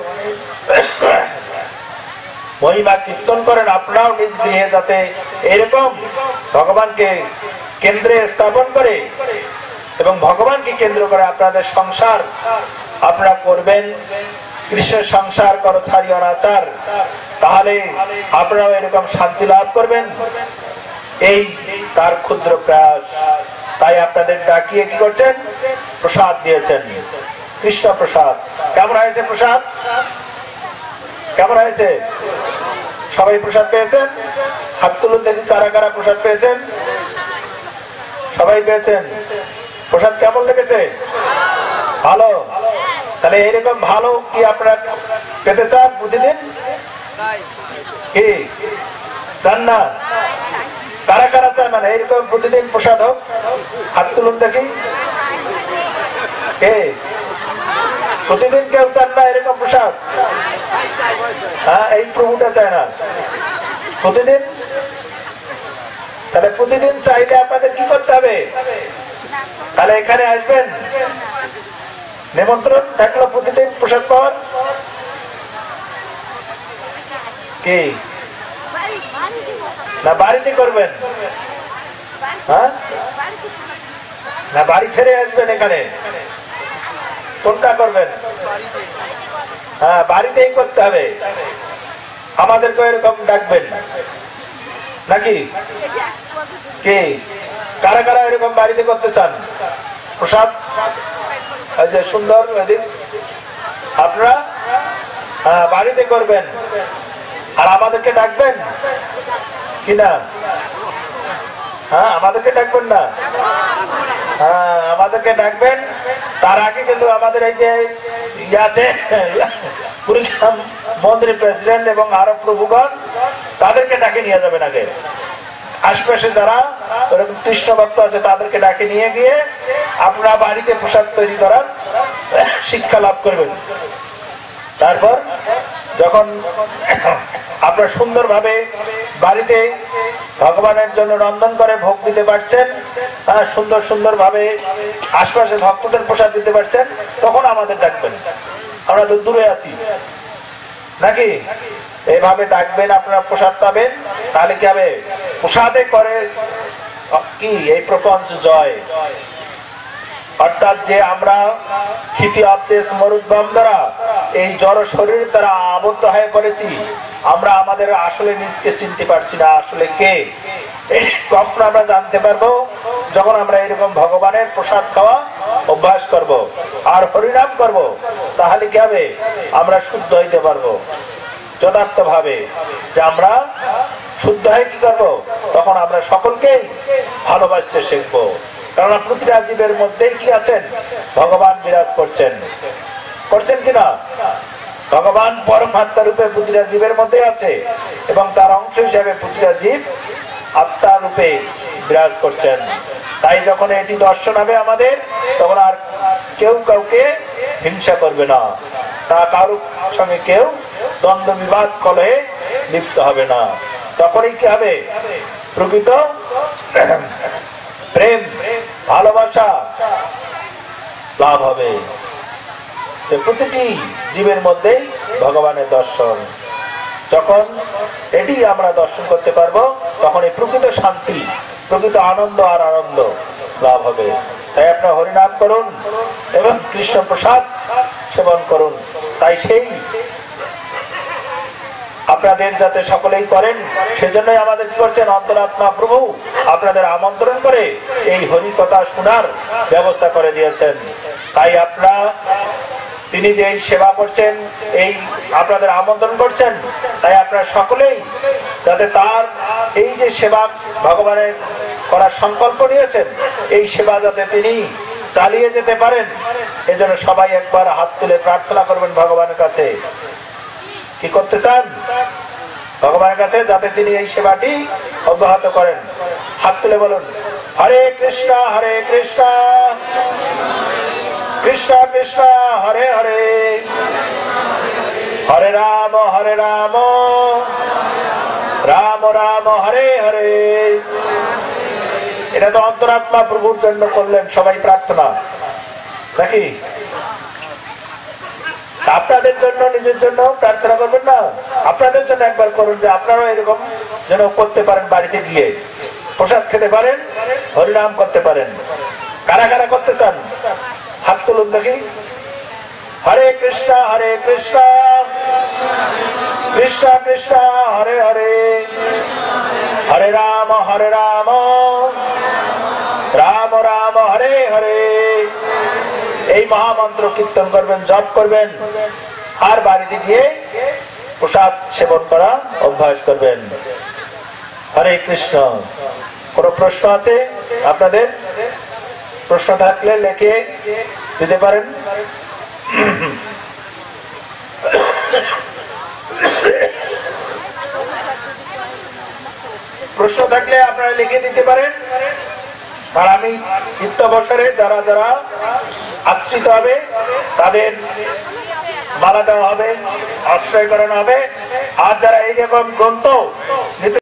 মহিমা কীর্তন করেন, আপনারাও নিজ গৃহে যাতে এরকম ভগবানকে কেন্দ্রে স্থাপন করে এবং ভগবানকে কেন্দ্র করে আপনাদের সংসার আপনারা করবেন। কৃষ্ণের সংসার করো ছাড়ি অনাচার, তাহলে আপনারাও এরকম শান্তি লাভ করবেন। এই তার ক্ষুদ্র প্রয়াস। তাই আপনাদের ডাকিয়ে কি করছেন? প্রসাদ দিয়েছেন, কৃষ্ণ প্রসাদ। কেমন হয়েছে প্রসাদ? কেমন হয়েছে? সবাই প্রসাদ পেয়েছেন? হাত তুলুন দেখি কারা কারা প্রসাদ পেয়েছেন। সবাই পেয়েছেন। প্রসাদ কেমন লেগেছে? ভালো। তাহলে এরকম ভালো কি আপনারা পেতে চান প্রতিদিন? কি চান না? কারা কারা চান মানে এইরকম প্রতিদিন প্রসাদ হোক? হাত তুলুন দেখি। কে প্রতিদিন কেউ চান না এরকম প্রসাদ? হ্যাঁ, এই প্রভুটা চায় না প্রতিদিন। তাহলে প্রতিদিন চাইলে আপনাদের কি করতে হবে? তাহলে এখানে আসবেন, নিমন্ত্রণ থাকলো প্রতিদিন প্রসাদ পাওয়ার। কি না বাড়িতে করবেন? হ্যাঁ, না বাড়ি ছেড়ে আসবেন এখানে? কোনটা করবেন? হ্যাঁ, বাড়িতেই করতে হবে। আমাদেরকে এরকম ডাকবেন নাকি? কি কারা কারা এরকম বাড়িতে করতে চান প্রসাদ? যে সুন্দর আপনারা হ্যাঁ বাড়িতে করবেন, আর আমাদেরকে ডাকবেন কিনা? হ্যাঁ, আমাদেরকে ডাকবেন না? হ্যাঁ, আমাদেরকে ডাকবেন। তার আগে কিন্তু আমাদের এই যে ইয়ে আছে কুড়িগ্রাম মন্দির প্রেসিডেন্ট এবং আরব প্রভুগণ, তাদেরকে ডাকে নিয়ে যাবেন আগে। আশপাশে যারা ওরকম কৃষ্ণ ভক্ত আছে তাদেরকে ডাকে নিয়ে গিয়ে আপনারা বাড়িতে প্রসাদ তৈরি করার শিক্ষা লাভ করবেন। তারপর যখন আপনারা সুন্দরভাবে বাড়িতে ভগবানের জন্য রন্ধন করে ভোগ দিতে পারছেন, সুন্দর সুন্দর ভাবে আশপাশে ভক্তদের প্রসাদ দিতে পারছেন, তখন আমাদের ডাকবেন। আমরা তো দূরে আছি নাকি? এইভাবে ডাকবেন, আপনারা প্রসাদ পাবেন। তাহলে কি হবে? প্রসাদে করে কি এই প্রপঞ্চ জয়। অর্থাৎ যে আমরা ক্ষিতি আপ্তেশ মরুদ্ভম দ্বারা এই জড় শরীর দ্বারা আবদ্ধ হয়ে পড়েছি, আমরা আমাদের আসলে নিজকে চিনতে পারছি না আসলে কে। কখন আমরা জানতে পারবো? যখন আমরা এরকম ভগবানের প্রসাদ খাওয়া অভ্যাস করব আর হরিনাম করব, তাহলে কি হবে? আমরা শুদ্ধ হইতে পারবো যথার্থ ভাবে। যে আমরা শুদ্ধ হয়ে কি করবো? তখন আমরা সকলকেই ভালোবাসতে শিখবো। কারণ প্রতিটা জীবের মধ্যেই কি আছেন? ভগবান বিরাজ করছেন। করছেন কিনা? ভগবান পরমাত্মা রূপে প্রতিটা জীবের মধ্যে আছে এবং তার অংশ হিসাবে প্রতিটা জীব আত্মা রূপে বিরাজ করছেন। তাই যখন এটি দর্শন হবে আমাদের, তখন আর কেউ কাউকে হিংসা করবে না, তা কারোর সঙ্গে কেউ দ্বন্দ্ব বিবাদ কলহে লিপ্ত হবে না। তখনই কি হবে? প্রকৃত প্রেম ভালোবাসা লাভ হবে। প্রতিটি জীবের মধ্যেই ভগবানের দর্শন। যখন এটি আমরা দর্শন করতে পারবো, তখন এই প্রকৃত শান্তি, প্রকৃত আনন্দ আর আনন্দ লাভ হবে। তাই আপনারা হরিনাম করুন এবং কৃষ্ণ প্রসাদ সেবন করুন। তাই সেই আপনাদের যাতে সকলেই করেন, সেজন্যই আমাদের কি করছেন? অন্তরাত্মা প্রভু আপনাদের আমন্ত্রণ করে এই হরি কথা শোনার ব্যবস্থা করে দিয়েছেন। তাই আপনারা তিনি যে এই সেবা করছেন, এই আপনাদের আমন্ত্রণ করছেন, তাই আপনারা সকলেই যাতে তার এই যে সেবা ভগবানের করার সংকল্প নিয়েছেন, এই সেবা যাতে তিনি চালিয়ে যেতে পারেন, এজন্য সবাই একবার হাত তুলে প্রার্থনা করবেন ভগবানের কাছে। কি করতে চান? ভগবানের কাছে যাতে তিনি এই সেবাটি অব্যাহত করেন। হাত তুলে বলুন, হরে কৃষ্ণ হরে কৃষ্ণ কৃষ্ণ কৃষ্ণ হরে হরে, হরে রাম হরে রাম রাম রাম হরে হরে। এটা তো অন্তরাত্মা প্রভুর জন্য করলেন সবাই প্রার্থনা, নাকি? আপনাদের জন্য, নিজের জন্য প্রার্থনা করবেন না? আপনাদের জন্য একবার করুন, যে আপনারাও এরকম যেন করতে পারেন, বাড়িতে গিয়ে প্রসাদ খেতে পারেন, হরিনাম করতে পারেন। কারা কারা করতে চান? হাত তুলুন দেখি। হরে কৃষ্ণ হরে কৃষ্ণ কৃষ্ণ কৃষ্ণ হরে হরে, হরে রাম হরে রাম রাম রাম হরে হরে। এই মহামন্ত্র কীর্তন করবেন, জপ করবেন, আর বাড়িতে গিয়ে প্রসাদ সেবন করা অভ্যাস করবেন। হরে কৃষ্ণ। কোন প্রশ্ন আছে আপনাদের? প্রশ্ন থাকলে লিখে দিতে পারেন। প্রশ্ন থাকলে আপনারা লিখে দিতে পারেন। আর আমি ইত্যবসরে যারা যারা আশ্রিত হবে তাদের মালা দেওয়া হবে, আশ্রয় করানো হবে। আর যারা এইরকম গ্রন্থ